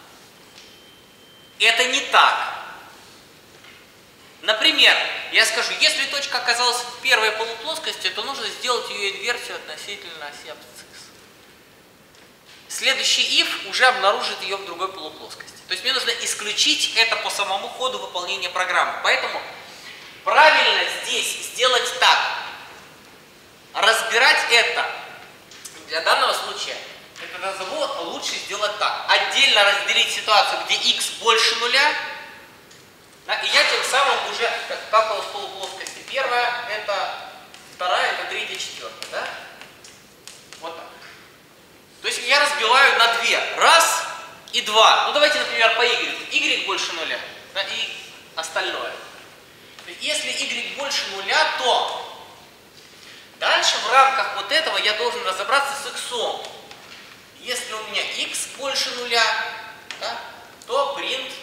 Это не так. Например, я скажу, если точка оказалась в первой полуплоскости, то нужно сделать ее инверсию относительно оси абсцисс. Следующий if уже обнаружит ее в другой полуплоскости. То есть мне нужно исключить это по самому ходу выполнения программы. Поэтому правильно здесь сделать так. Разбирать это для данного случая. Это назову лучше сделать так. Отдельно разделить ситуацию, где x больше нуля. Да, и я тем самым уже сталкивался с полуплоскости. Первая, это вторая, это третья, четвертая. Да? Вот так. То есть я разбиваю на две. Раз и два. Ну давайте, например, по y. Y больше нуля. Да, и остальное. Если y больше нуля, то дальше в рамках вот этого я должен разобраться с x. Если у меня x больше нуля, да, то print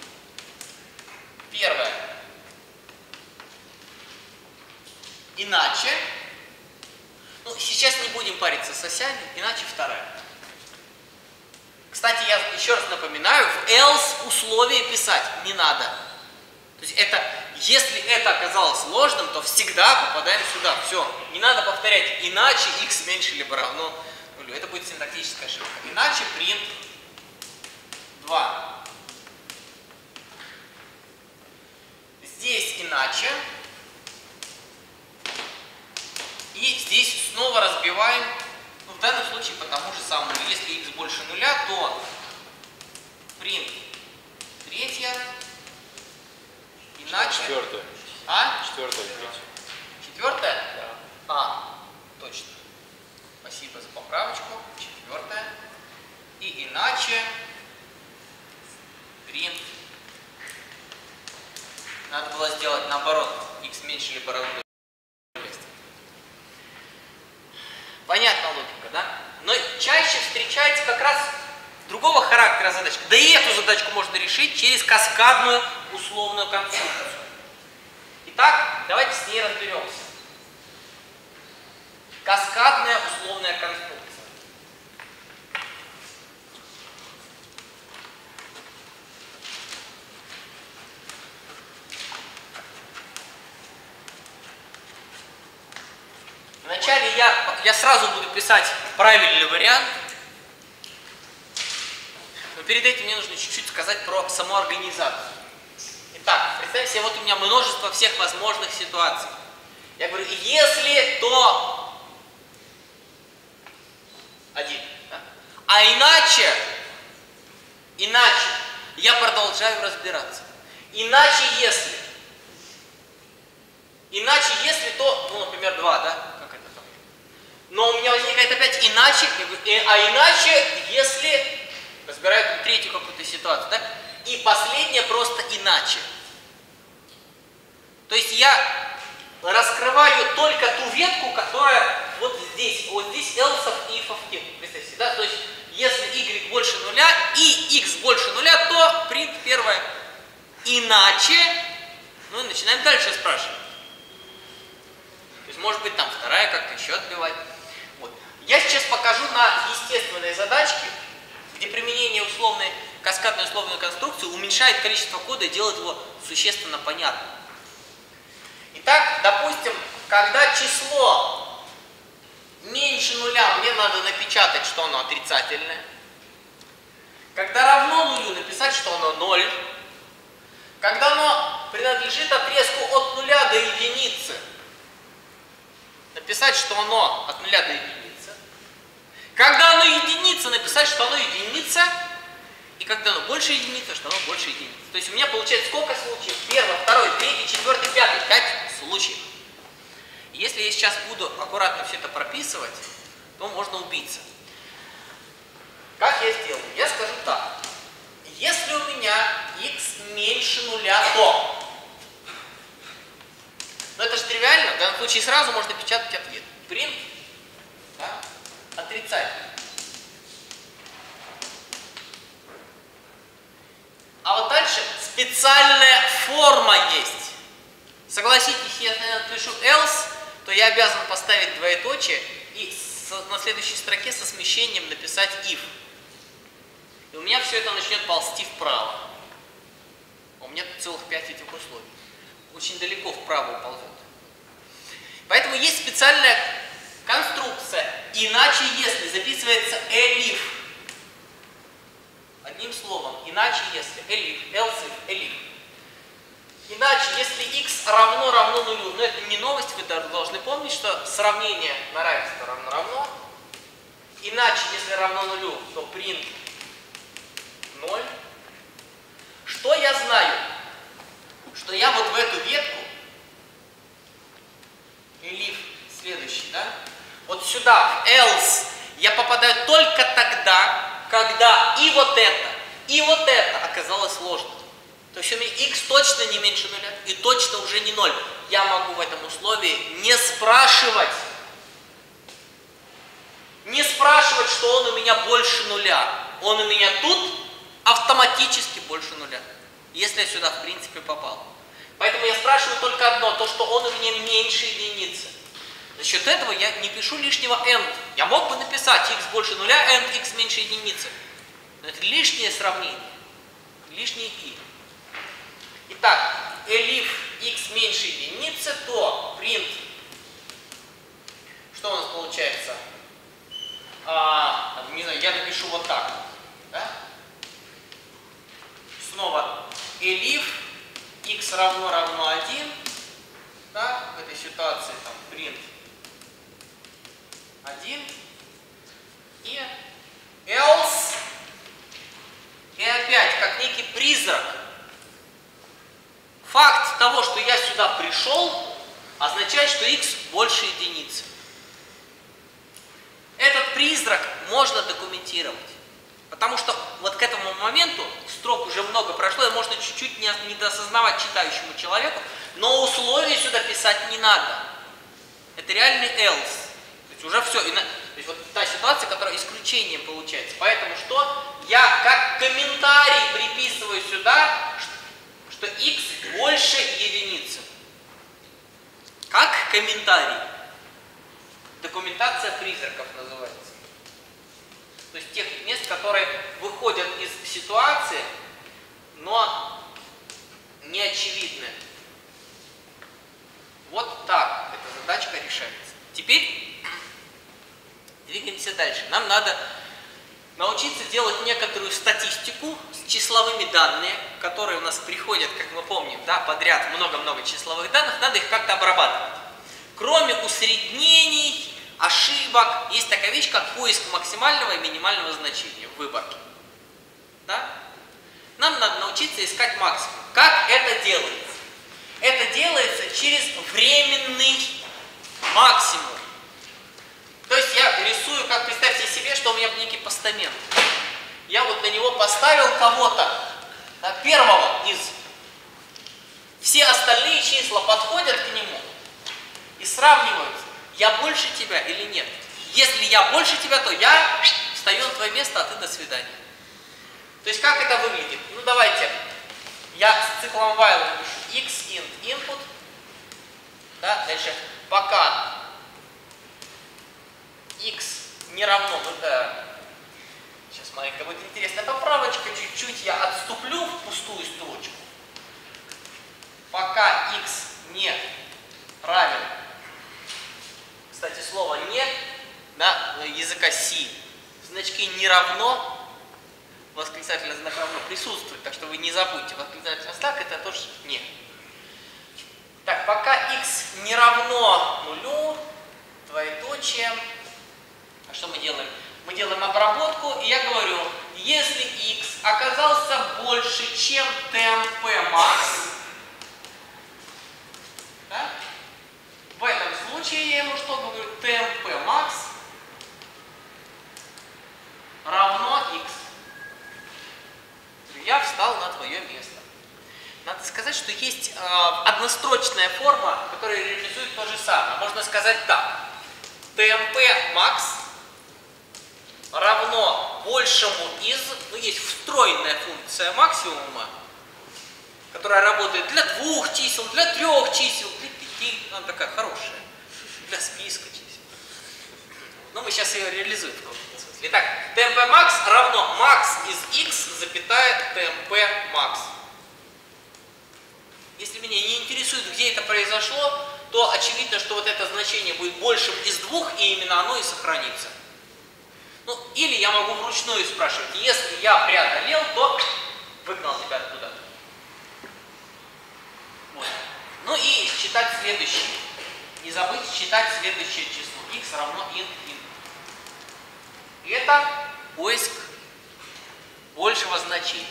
первое. Иначе, ну, сейчас не будем париться с осями, иначе вторая. Кстати, я еще раз напоминаю, в else условие писать не надо. То есть это, если это оказалось ложным, то всегда попадаем сюда. Все, не надо повторять, иначе x меньше либо равно нулю. Это будет синтаксическая ошибка. Иначе print 2. Здесь иначе. И здесь снова разбиваем, ну, в данном случае по тому же самому. Если x больше нуля, то print третья, иначе... Четвертая. А? Четвертая третья. Четвертая? Да. А, точно. Спасибо за поправочку. Четвертая. И иначе print. Надо было сделать наоборот. X меньше либо равно. Понятна логика, да? Но чаще встречается как раз другого характера задачка. Да и эту задачку можно решить через каскадную условную конструкцию. Итак, давайте с ней разберемся. Каскадная условная конструкция. Вначале я сразу буду писать правильный вариант. Но перед этим мне нужно чуть-чуть сказать про саму организацию. Итак, представьте себе, вот у меня множество всех возможных ситуаций. Я говорю, если, то один. Да? А иначе я продолжаю разбираться. Иначе если, то, ну, например, 2, да? Как это там? Но у меня возникает опять иначе, а иначе, если разбирают третью какую-то ситуацию, да? И последнее просто иначе. То есть я раскрываю только ту ветку, которая вот здесь else и if нет. Представьте, да? То есть если y больше нуля и x больше нуля, то print первое иначе. Ну и начинаем дальше спрашивать. То есть может быть там вторая как-то еще отбивать. Вот. Я сейчас покажу на естественной задачке, где применение каскадной условной конструкции уменьшает количество кода и делает его существенно понятным. Итак, допустим, когда число меньше нуля, мне надо напечатать, что оно отрицательное. Когда равно нулю, написать, что оно 0. Когда оно принадлежит отрезку от нуля до единицы, написать, что оно от нуля до единицы. Когда оно единица, написать, что оно единица. И когда оно больше единицы, что оно больше единицы. То есть у меня получается сколько случаев? Первый, второй, третий, четвертый, пятый. 5 случаев. И если я сейчас буду аккуратно все это прописывать, то можно убиться. Как я сделаю? Я скажу так. Если у меня x меньше нуля, то... Но это же тривиально. В данном случае сразу можно печатать ответ. Print, да, отрицательный. А вот дальше специальная форма есть. Согласитесь, если я напишу else, то я обязан поставить двоеточие и на следующей строке со смещением написать if. И у меня все это начнет ползти вправо. У меня тут целых 5 этих условий. Очень далеко вправо ползет. Поэтому есть специальная конструкция. Иначе если записывается elif. Одним словом, иначе если, elif, else if, elif. Иначе, если x равно нулю, но это не новость, вы должны помнить, что сравнение на равенство равно. Иначе, если равно нулю, то print 0. Что я знаю? Что я вот в эту ветку, elif следующий, да? Вот сюда, else, я попадаю только тогда, когда и вот это оказалось ложным. То есть у меня x точно не меньше нуля и точно уже не 0. Я могу в этом условии не спрашивать, что он у меня больше нуля. Он у меня тут автоматически больше нуля, если я сюда в принципе попал. Поэтому я спрашиваю только одно, то, что он у меня меньше единицы. За счет этого я не пишу лишнего end. Я мог бы написать x больше нуля, end x меньше единицы. Но это лишнее сравнение, лишний и. Итак, elif x меньше единицы, то print, что у нас получается? Не знаю, я напишу вот так. Да? Снова elif x равно 1, да, в этой ситуации там print 1 и else, и опять как некий призрак. Факт того, что я сюда пришел, означает, что x больше единицы. Этот призрак можно документировать. Потому что вот к этому моменту строк уже много прошло, и можно чуть-чуть не досознавать читающему человеку, но условия сюда писать не надо. Это реальный else. То есть уже все. То есть вот та ситуация, которая исключением получается. Поэтому что? Я как комментарий приписываю сюда, что x больше единицы. Как комментарий. Документация призраков называется. То есть тех мест, которые выходят из ситуации, но не очевидны. Вот так эта задачка решается. Теперь двигаемся дальше. Нам надо научиться делать некоторую статистику с числовыми данными, которые у нас приходят, как мы помним, да, подряд много-много числовых данных, надо их как-то обрабатывать. Кроме усреднений, ошибок, есть такая вещь, как поиск максимального и минимального значения в выборке. Да? Нам надо научиться искать максимум. Как это делается? Это делается через временный максимум. То есть я рисую, как представьте себе, что у меня некий постамент. Я вот на него поставил кого-то, да, первого из. Все остальные числа подходят к нему и сравниваются. Я больше тебя или нет? Если я больше тебя, то я встаю на твое место, а ты до свидания. То есть как это выглядит? Ну давайте, я с циклом while напишу x int input, да, дальше пока x не равно, сейчас маленькая будет интересная поправочка, чуть-чуть я отступлю в пустую строчку. Пока x не равен, кстати, слово «не», да, языка C, значки «не равно», восклицательный знак «равно» присутствует, так что вы не забудьте, восклицательный знак это тоже «не». Так, пока x не равно нулю, двоеточие, а что мы делаем? Мы делаем обработку, и я говорю, если x оказался больше, чем tmp max, да, в этом случае я ему что говорю? tmp max равно x. Я встал на твое место. Надо сказать, что есть однострочная форма, которая реализует то же самое. Можно сказать так. tmp max равно большему из, ну есть встроенная функция максимума, которая работает для 2 чисел, для 3 чисел, для 5, она такая хорошая, для списка чисел. Но мы сейчас ее реализуем в каком-то смысле. Итак, tmp max равно max из x, запятая tmp max. Если меня не интересует, где это произошло, то очевидно, что вот это значение будет большим из 2, и именно оно и сохранится. Ну, или я могу вручную спрашивать, если я преодолел, то выгнал тебя оттуда. Вот. Ну и считать следующее. Не забыть считать следующее число. X равно int. И это поиск большего значения.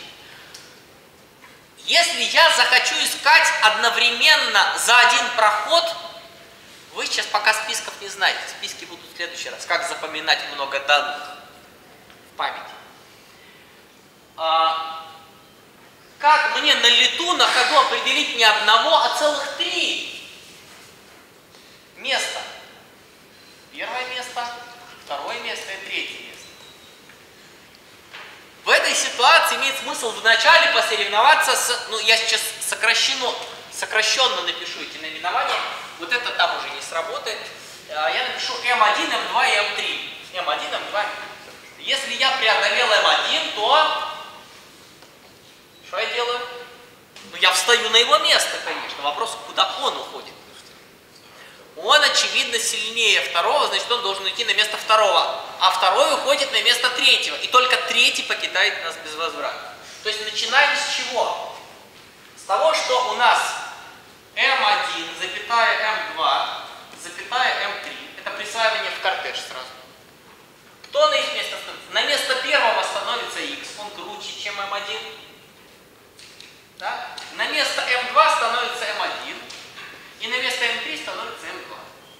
Если я захочу искать одновременно за один проход, вы сейчас пока списков не знаете. Списки будут в следующий раз. Как запоминать много данных в памяти. Как мне на лету, на ходу определить не одного, а целых 3 места. Первое место, второе место и третье место. В этой ситуации имеет смысл вначале посоревноваться с, ну я сейчас сокращенно напишу эти наименования, вот это там уже не сработает. Я напишу M1, M2 и M3. M1, M2. Если я преодолел M1, то что я делаю? Ну я встаю на его место, конечно. Вопрос, куда он уходит. Он, очевидно, сильнее второго, значит, он должен уйти на место второго. А второй уходит на место третьего. И только третий покидает нас без возврата. То есть начинаем с чего? С того, что у нас m1, запятая m2, запятая m3, это присваивание в кортеж сразу. Кто на их место становится? На место первого становится x, он круче, чем m1. Да? На место m2 становится m1, и на место m3 становится m2.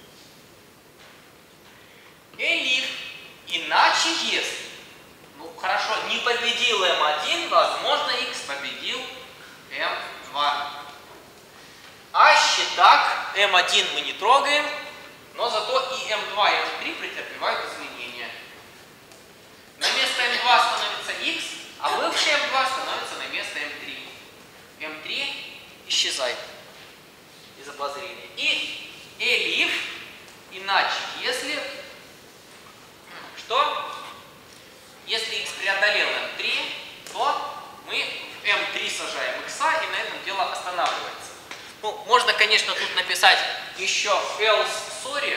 Elif, иначе если, ну хорошо, не победил m1, возможно, x победил m2. Аще так, m1 мы не трогаем, но зато и m2 и m3 претерпевают изменения. На место m2 становится x, а бывший m2 становится на место m3. m3 исчезает из обозрения. И elif, иначе если, что? Если x преодолел m3, то мы в m3 сажаем x, и на этом дело останавливается. Ну, можно, конечно, тут написать еще else sorry.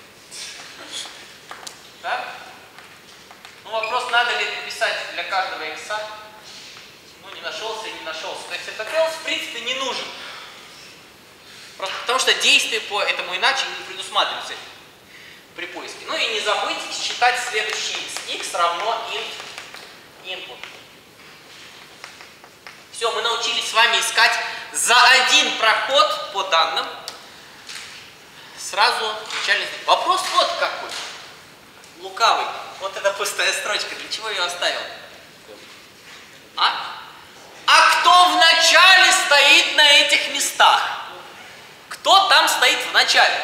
Да? Ну, вопрос, надо ли писать для каждого x. Ну, не нашелся и не нашелся. То есть этот else, в принципе, не нужен. Просто потому что действие по этому иначе не предусматривается при поиске. Ну и не забыть считать следующий x равно input. Все, мы научились с вами искать за один проход по данным сразу начальный. Вопрос вот какой. Лукавый. Вот эта пустая строчка. Для чего я ее оставил? А кто в начале стоит на этих местах? Кто там стоит в начале?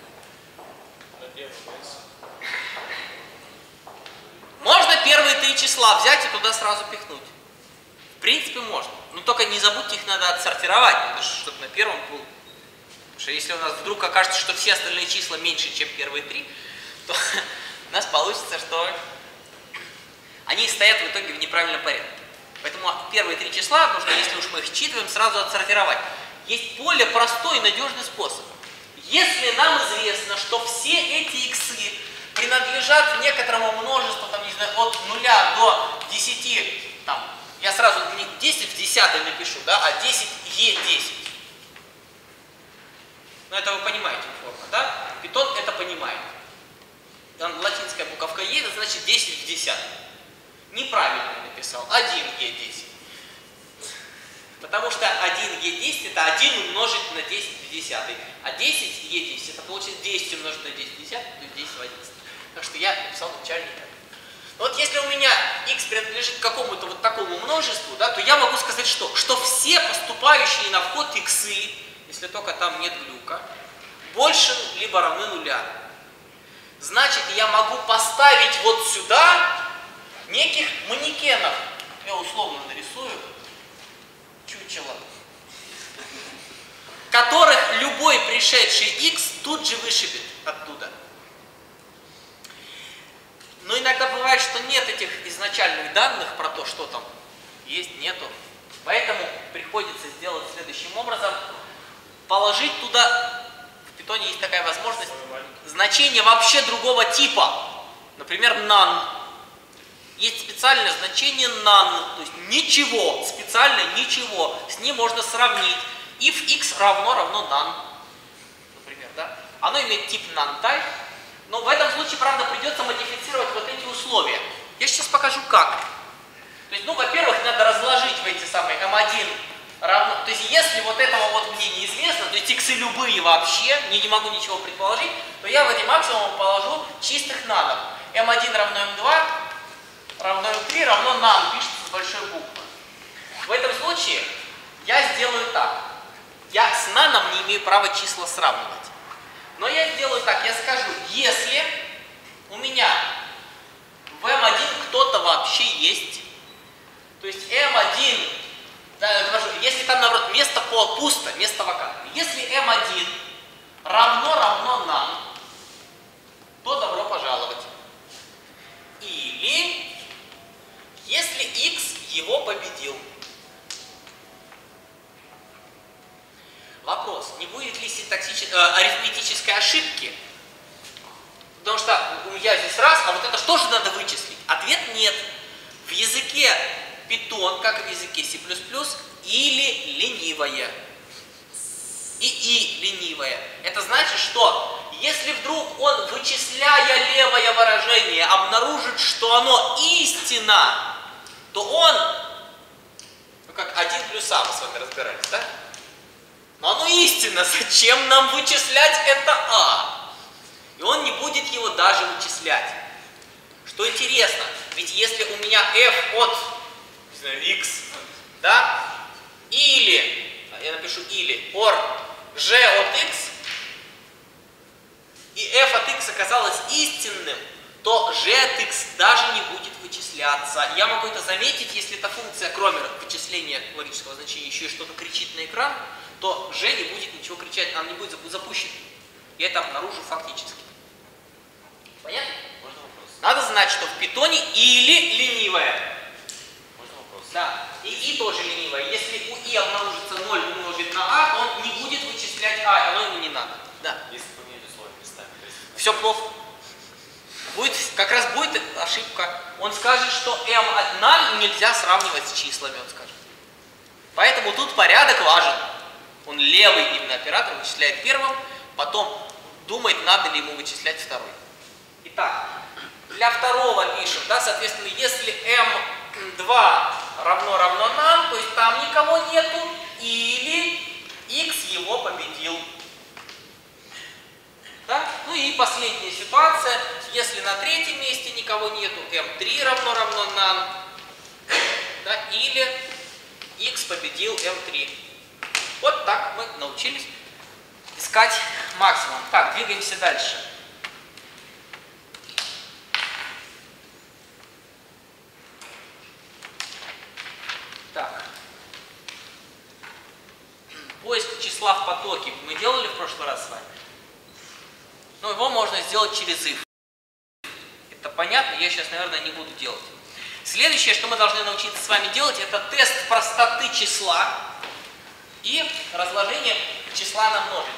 Можно первые три числа взять и туда сразу пихнуть. В принципе, можно. Но только не забудьте, их надо отсортировать, чтобы на первом был. Потому что если у нас вдруг окажется, что все остальные числа меньше, чем первые три, то у нас получится, что они стоят в итоге в неправильном порядке. Поэтому первые три числа нужно, если уж мы их считываем, сразу отсортировать. Есть более простой и надежный способ. Если нам известно, что все эти иксы принадлежат некоторому множеству, там, не знаю, от 0 до 10, там, я сразу не 10 в 10 напишу, да, а 10e10. Ну, это вы понимаете форму, да? Python это понимает. Там латинская буковка e, это значит 10 в 10. Неправильно я написал, 1e10. Потому что 1e10 это 1 умножить на 10 в 10. А 10e10 это получится 10 умножить на 10 в 10, то есть 10 в 11. Так что я написал начальник. Вот если у меня x принадлежит к какому-то вот такому множеству, да, то я могу сказать что? Что все поступающие на вход иксы, если только там нет глюка, больше либо равны нуля. Значит, я могу поставить вот сюда неких манекенов. Я условно нарисую чучело, которых любой пришедший x тут же вышибет оттуда. Но иногда бывает, что нет этих изначальных данных про то, что там есть, нету. Поэтому приходится сделать следующим образом. Положить туда, в Python есть такая возможность, значение вообще другого типа. Например, none. Есть специальное значение none, то есть ничего, специально ничего. С ним можно сравнить. If x равно none, например, да? Оно имеет тип none type. Но в этом случае, правда, придется модифицировать вот эти условия. Я сейчас покажу как. То есть, ну, во-первых, надо разложить в эти самые m1 равно. То есть, если вот этого вот мне неизвестно, то есть иксы любые вообще, не могу ничего предположить, то я в эти максимумы положу чистых нанов. m1 равно m2, равно m3, равно none, пишется с большой буквы. В этом случае я сделаю так. Я с наном не имею права числа сравнивать. Но я сделаю так, я скажу, если у меня в m1 кто-то вообще есть, то есть m1, да, если там, наоборот, место пусто, место вакантное, если m1 равно none, то добро пожаловать. Или если x его победил. Вопрос, не будет ли арифметической ошибки? Потому что я здесь раз, а вот это что же надо вычислить? Ответ нет. В языке Python, как и в языке C++, или ленивое. И ленивое. Это значит, что если вдруг он, вычисляя левое выражение, обнаружит, что оно истина, то он, ну как 1 плюс А мы с вами разбирались, да? Но оно истинно, зачем нам вычислять это А? И он не будет его даже вычислять. Что интересно, ведь если у меня f от, не знаю, x, да, или, я напишу или, or g от x, и f от x оказалось истинным, то g от x даже не будет вычисляться. Я могу это заметить, если эта функция, кроме вычисления логического значения, еще и что-то кричит на экран, то g не будет ничего кричать, она не будет запущена. Я это обнаружу фактически. Понятно? Можно вопрос? Надо знать, что в питоне или ленивое. Можно вопрос? Да, и тоже ленивое. Если у и обнаружится 0 умножить на а, то он не будет вычислять а, оно ему не надо. Да. Если поменять условия местами. Все плохо. Как раз будет ошибка. Он скажет, что m1 нельзя сравнивать с числами, он скажет. Поэтому тут порядок важен. Он левый именно оператор вычисляет первым, потом думает, надо ли ему вычислять второй. Итак, для второго пишем, да, соответственно, если m2 равно нам, то есть там никого нету, или x его победил. Да? Ну и последняя ситуация, если на третьем месте никого нету, m3 равно нам, да, или x победил m3. Вот так мы научились искать максимум. Так, двигаемся дальше. Так. Поиск числа в потоке мы делали в прошлый раз с вами. Но его можно сделать через if. Это понятно, я сейчас, наверное, не буду делать. Следующее, что мы должны научиться с вами делать, это тест простоты числа и разложение числа на множители.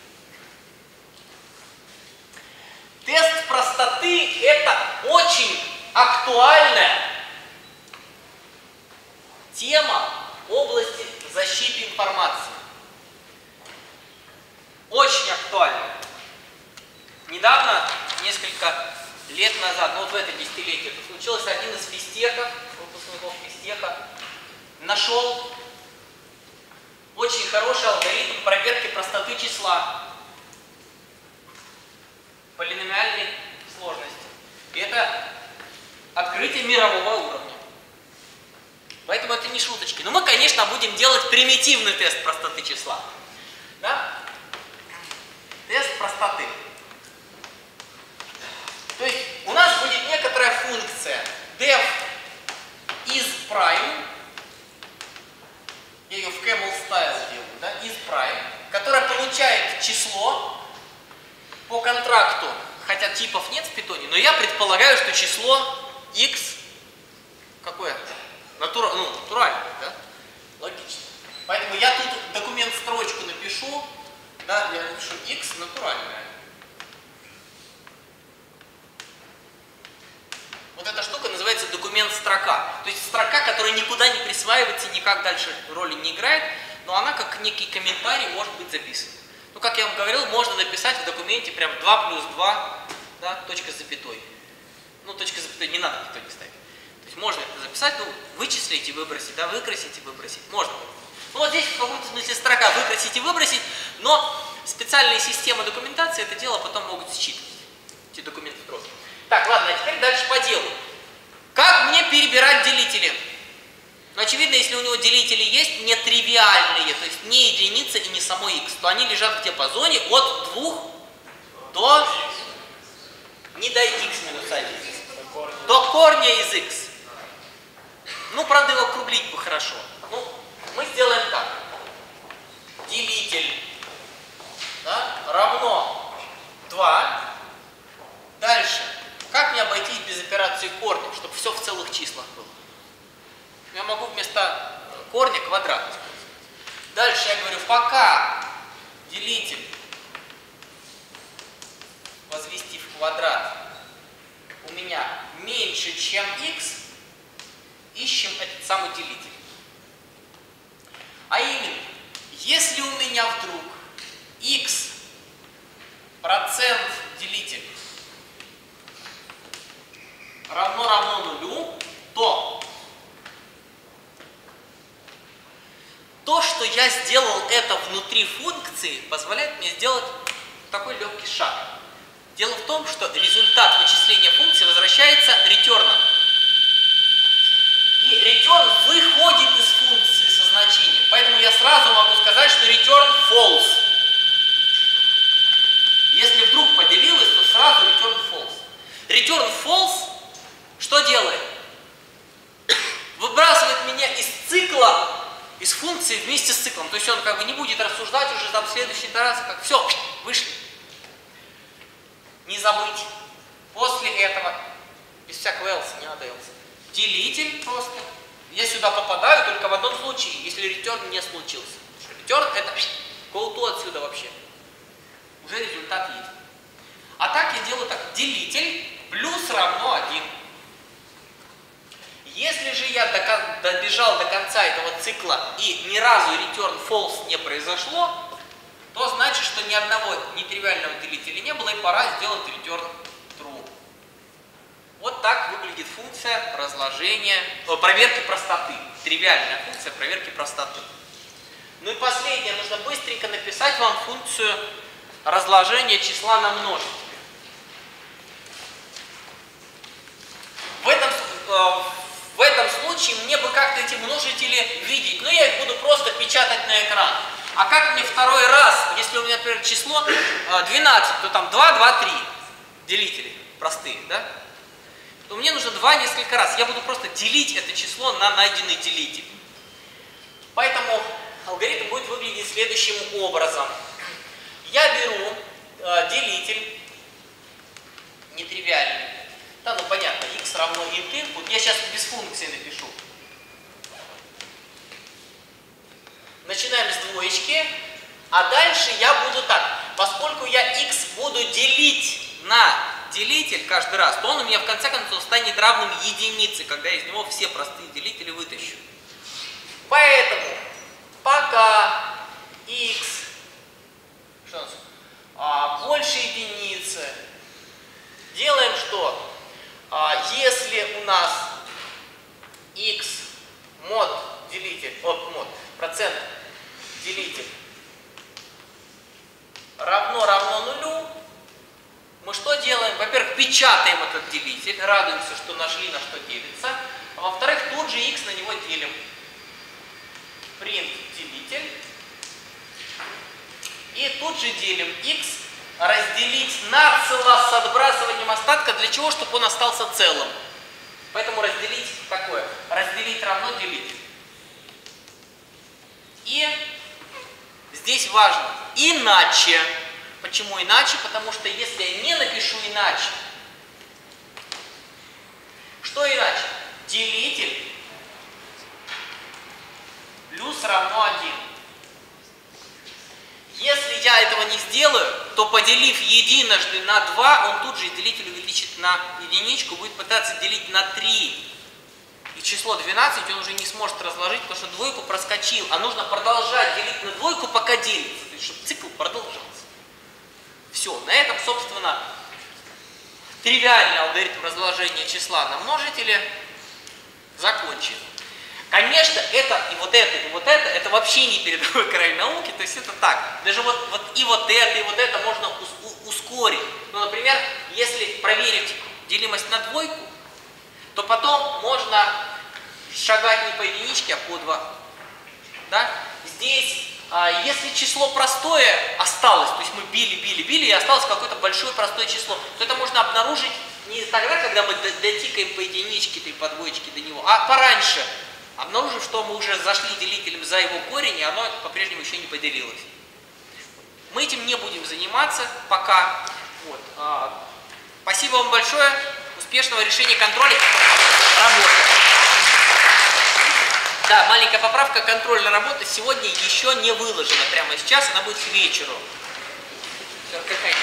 Тест простоты – это очень актуальная тема области защиты информации. Очень актуальная. Недавно, несколько лет назад, ну вот в этом десятилетии, это случилось, один из физтехов, выпускников физтеха, нашел очень хороший алгоритм проверки простоты числа полиномиальной сложности. И это открытие мирового уровня. Поэтому это не шуточки. Но мы, конечно, будем делать примитивный тест простоты числа. Да? Тест простоты. То есть у нас будет некоторая функция def is prime, я ее в camel style делаю, да, is prime, которая получает число по контракту, хотя типов нет в питоне, но я предполагаю, что число x какое? Натуральное, да? Логично. Поэтому я тут документ строчку напишу, да, я напишу x натуральное. Вот эта штука называется документ строка. То есть строка, которая никуда не присваивается, никак дальше роли не играет, но она как некий комментарий может быть записана. Ну, как я вам говорил, можно написать в документе прям 2 плюс 2, да, точка с запятой. Ну, точка с запятой не надо никто не ставить. То есть можно это записать, ну, вычислить и выбросить, да, выкрасить и выбросить. Можно. Ну, вот здесь в каком-то смысле строка выкрасить и выбросить, но специальные системы документации это дело потом могут считывать, эти документы строки. Так, ладно, а теперь дальше по делу. Как мне перебирать делители? Ну, очевидно, если у него делители есть нетривиальные, то есть не единица и не само x, то они лежат в диапазоне от 2 до, не до x минус 1, до корня из x. Ну, правда, его округлить бы хорошо. Ну, мы сделаем так. Делитель, да, равно 2. Дальше. Как мне обойтись без операции корня, чтобы все в целых числах было? Я могу вместо корня квадрат использовать. Дальше я говорю, пока делитель возвести в квадрат у меня меньше, чем x, ищем этот самый делитель. А именно, если у меня вдруг x процент делитель равно нулю, то что я сделал это внутри функции, позволяет мне сделать такой легкий шаг. Дело в том, что результат вычисления функции возвращается ретерном. И return выходит из функции со значением. Поэтому я сразу могу сказать, что return false. Если вдруг поделилось, то сразу return false. Return false что делает? Выбрасывает меня из цикла, из функции вместе с циклом. То есть он как бы не будет рассуждать уже там в следующей итерации, как все, вышли. Не забыть. После этого, без всякого else, не надо else. Делитель просто. Я сюда попадаю только в одном случае, если return не случился. Return это go to отсюда вообще. Уже результат есть. А так я делаю так. Делитель плюс равно 1. Если же я добежал до конца этого цикла и ни разу return false не произошло, то значит, что ни одного нетривиального делителя не было и пора сделать return true. Вот так выглядит функция разложения, проверки простоты. Тривиальная функция проверки простоты. Ну и последнее, нужно быстренько написать вам функцию разложения числа на множители. В этом случае мне бы как-то эти множители видеть, но я их буду просто печатать на экран. А как мне второй раз, если у меня, например, число 12, то там 2, 2, 3 делители простые, да? То мне нужно 2 несколько раз. Я буду просто делить это число на найденный делитель. Поэтому алгоритм будет выглядеть следующим образом. Я беру делитель нетривиальный. Да, ну понятно, x равно int input. Я сейчас без функции напишу. Начинаем с двоечки. А дальше я буду так. Поскольку я x буду делить на делитель каждый раз, то он у меня в конце концов станет равным единице, когда я из него все простые делители вытащу. Поэтому пока x больше единицы, делаем что? Если у нас x мод делитель, процент делитель равно нулю, мы что делаем? Во-первых, печатаем этот делитель, радуемся, что нашли на что делится. А во-вторых, тут же x на него делим. Print делитель. И тут же делим x разделить нацело с отбрасыванием остатка. Для чего? Чтобы он остался целым. Поэтому разделить такое. Разделить равно делить. И здесь важно. Иначе. Почему иначе? Потому что если я не напишу иначе, что иначе? Делитель плюс равно 1. Если я этого не сделаю, то поделив единожды на 2, он тут же делитель увеличит на единичку, будет пытаться делить на 3. И число 12 он уже не сможет разложить, потому что двойку проскочил. А нужно продолжать делить на двойку, пока делится, то есть, чтобы цикл продолжался. Все, на этом, собственно, тривиальный алгоритм разложения числа на множители закончен. Конечно, это и вот это вообще не передовой край науки, то есть это так. Даже вот это можно ускорить. Ну, например, если проверить делимость на двойку, то потом можно шагать не по единичке, а по 2. Да? Здесь, если число простое осталось, то есть мы били, и осталось какое-то большое простое число, то это можно обнаружить не тогда, когда мы дотикаем по единичке или по двоечке до него, а пораньше. Обнаружив, что мы уже зашли делителем за его корень, и оно по-прежнему еще не поделилось. Мы этим не будем заниматься пока. Вот. Спасибо вам большое. Успешного решения контроля работы. Да, маленькая поправка. Контрольная работа сегодня еще не выложена прямо сейчас. Она будет к вечеру. Какая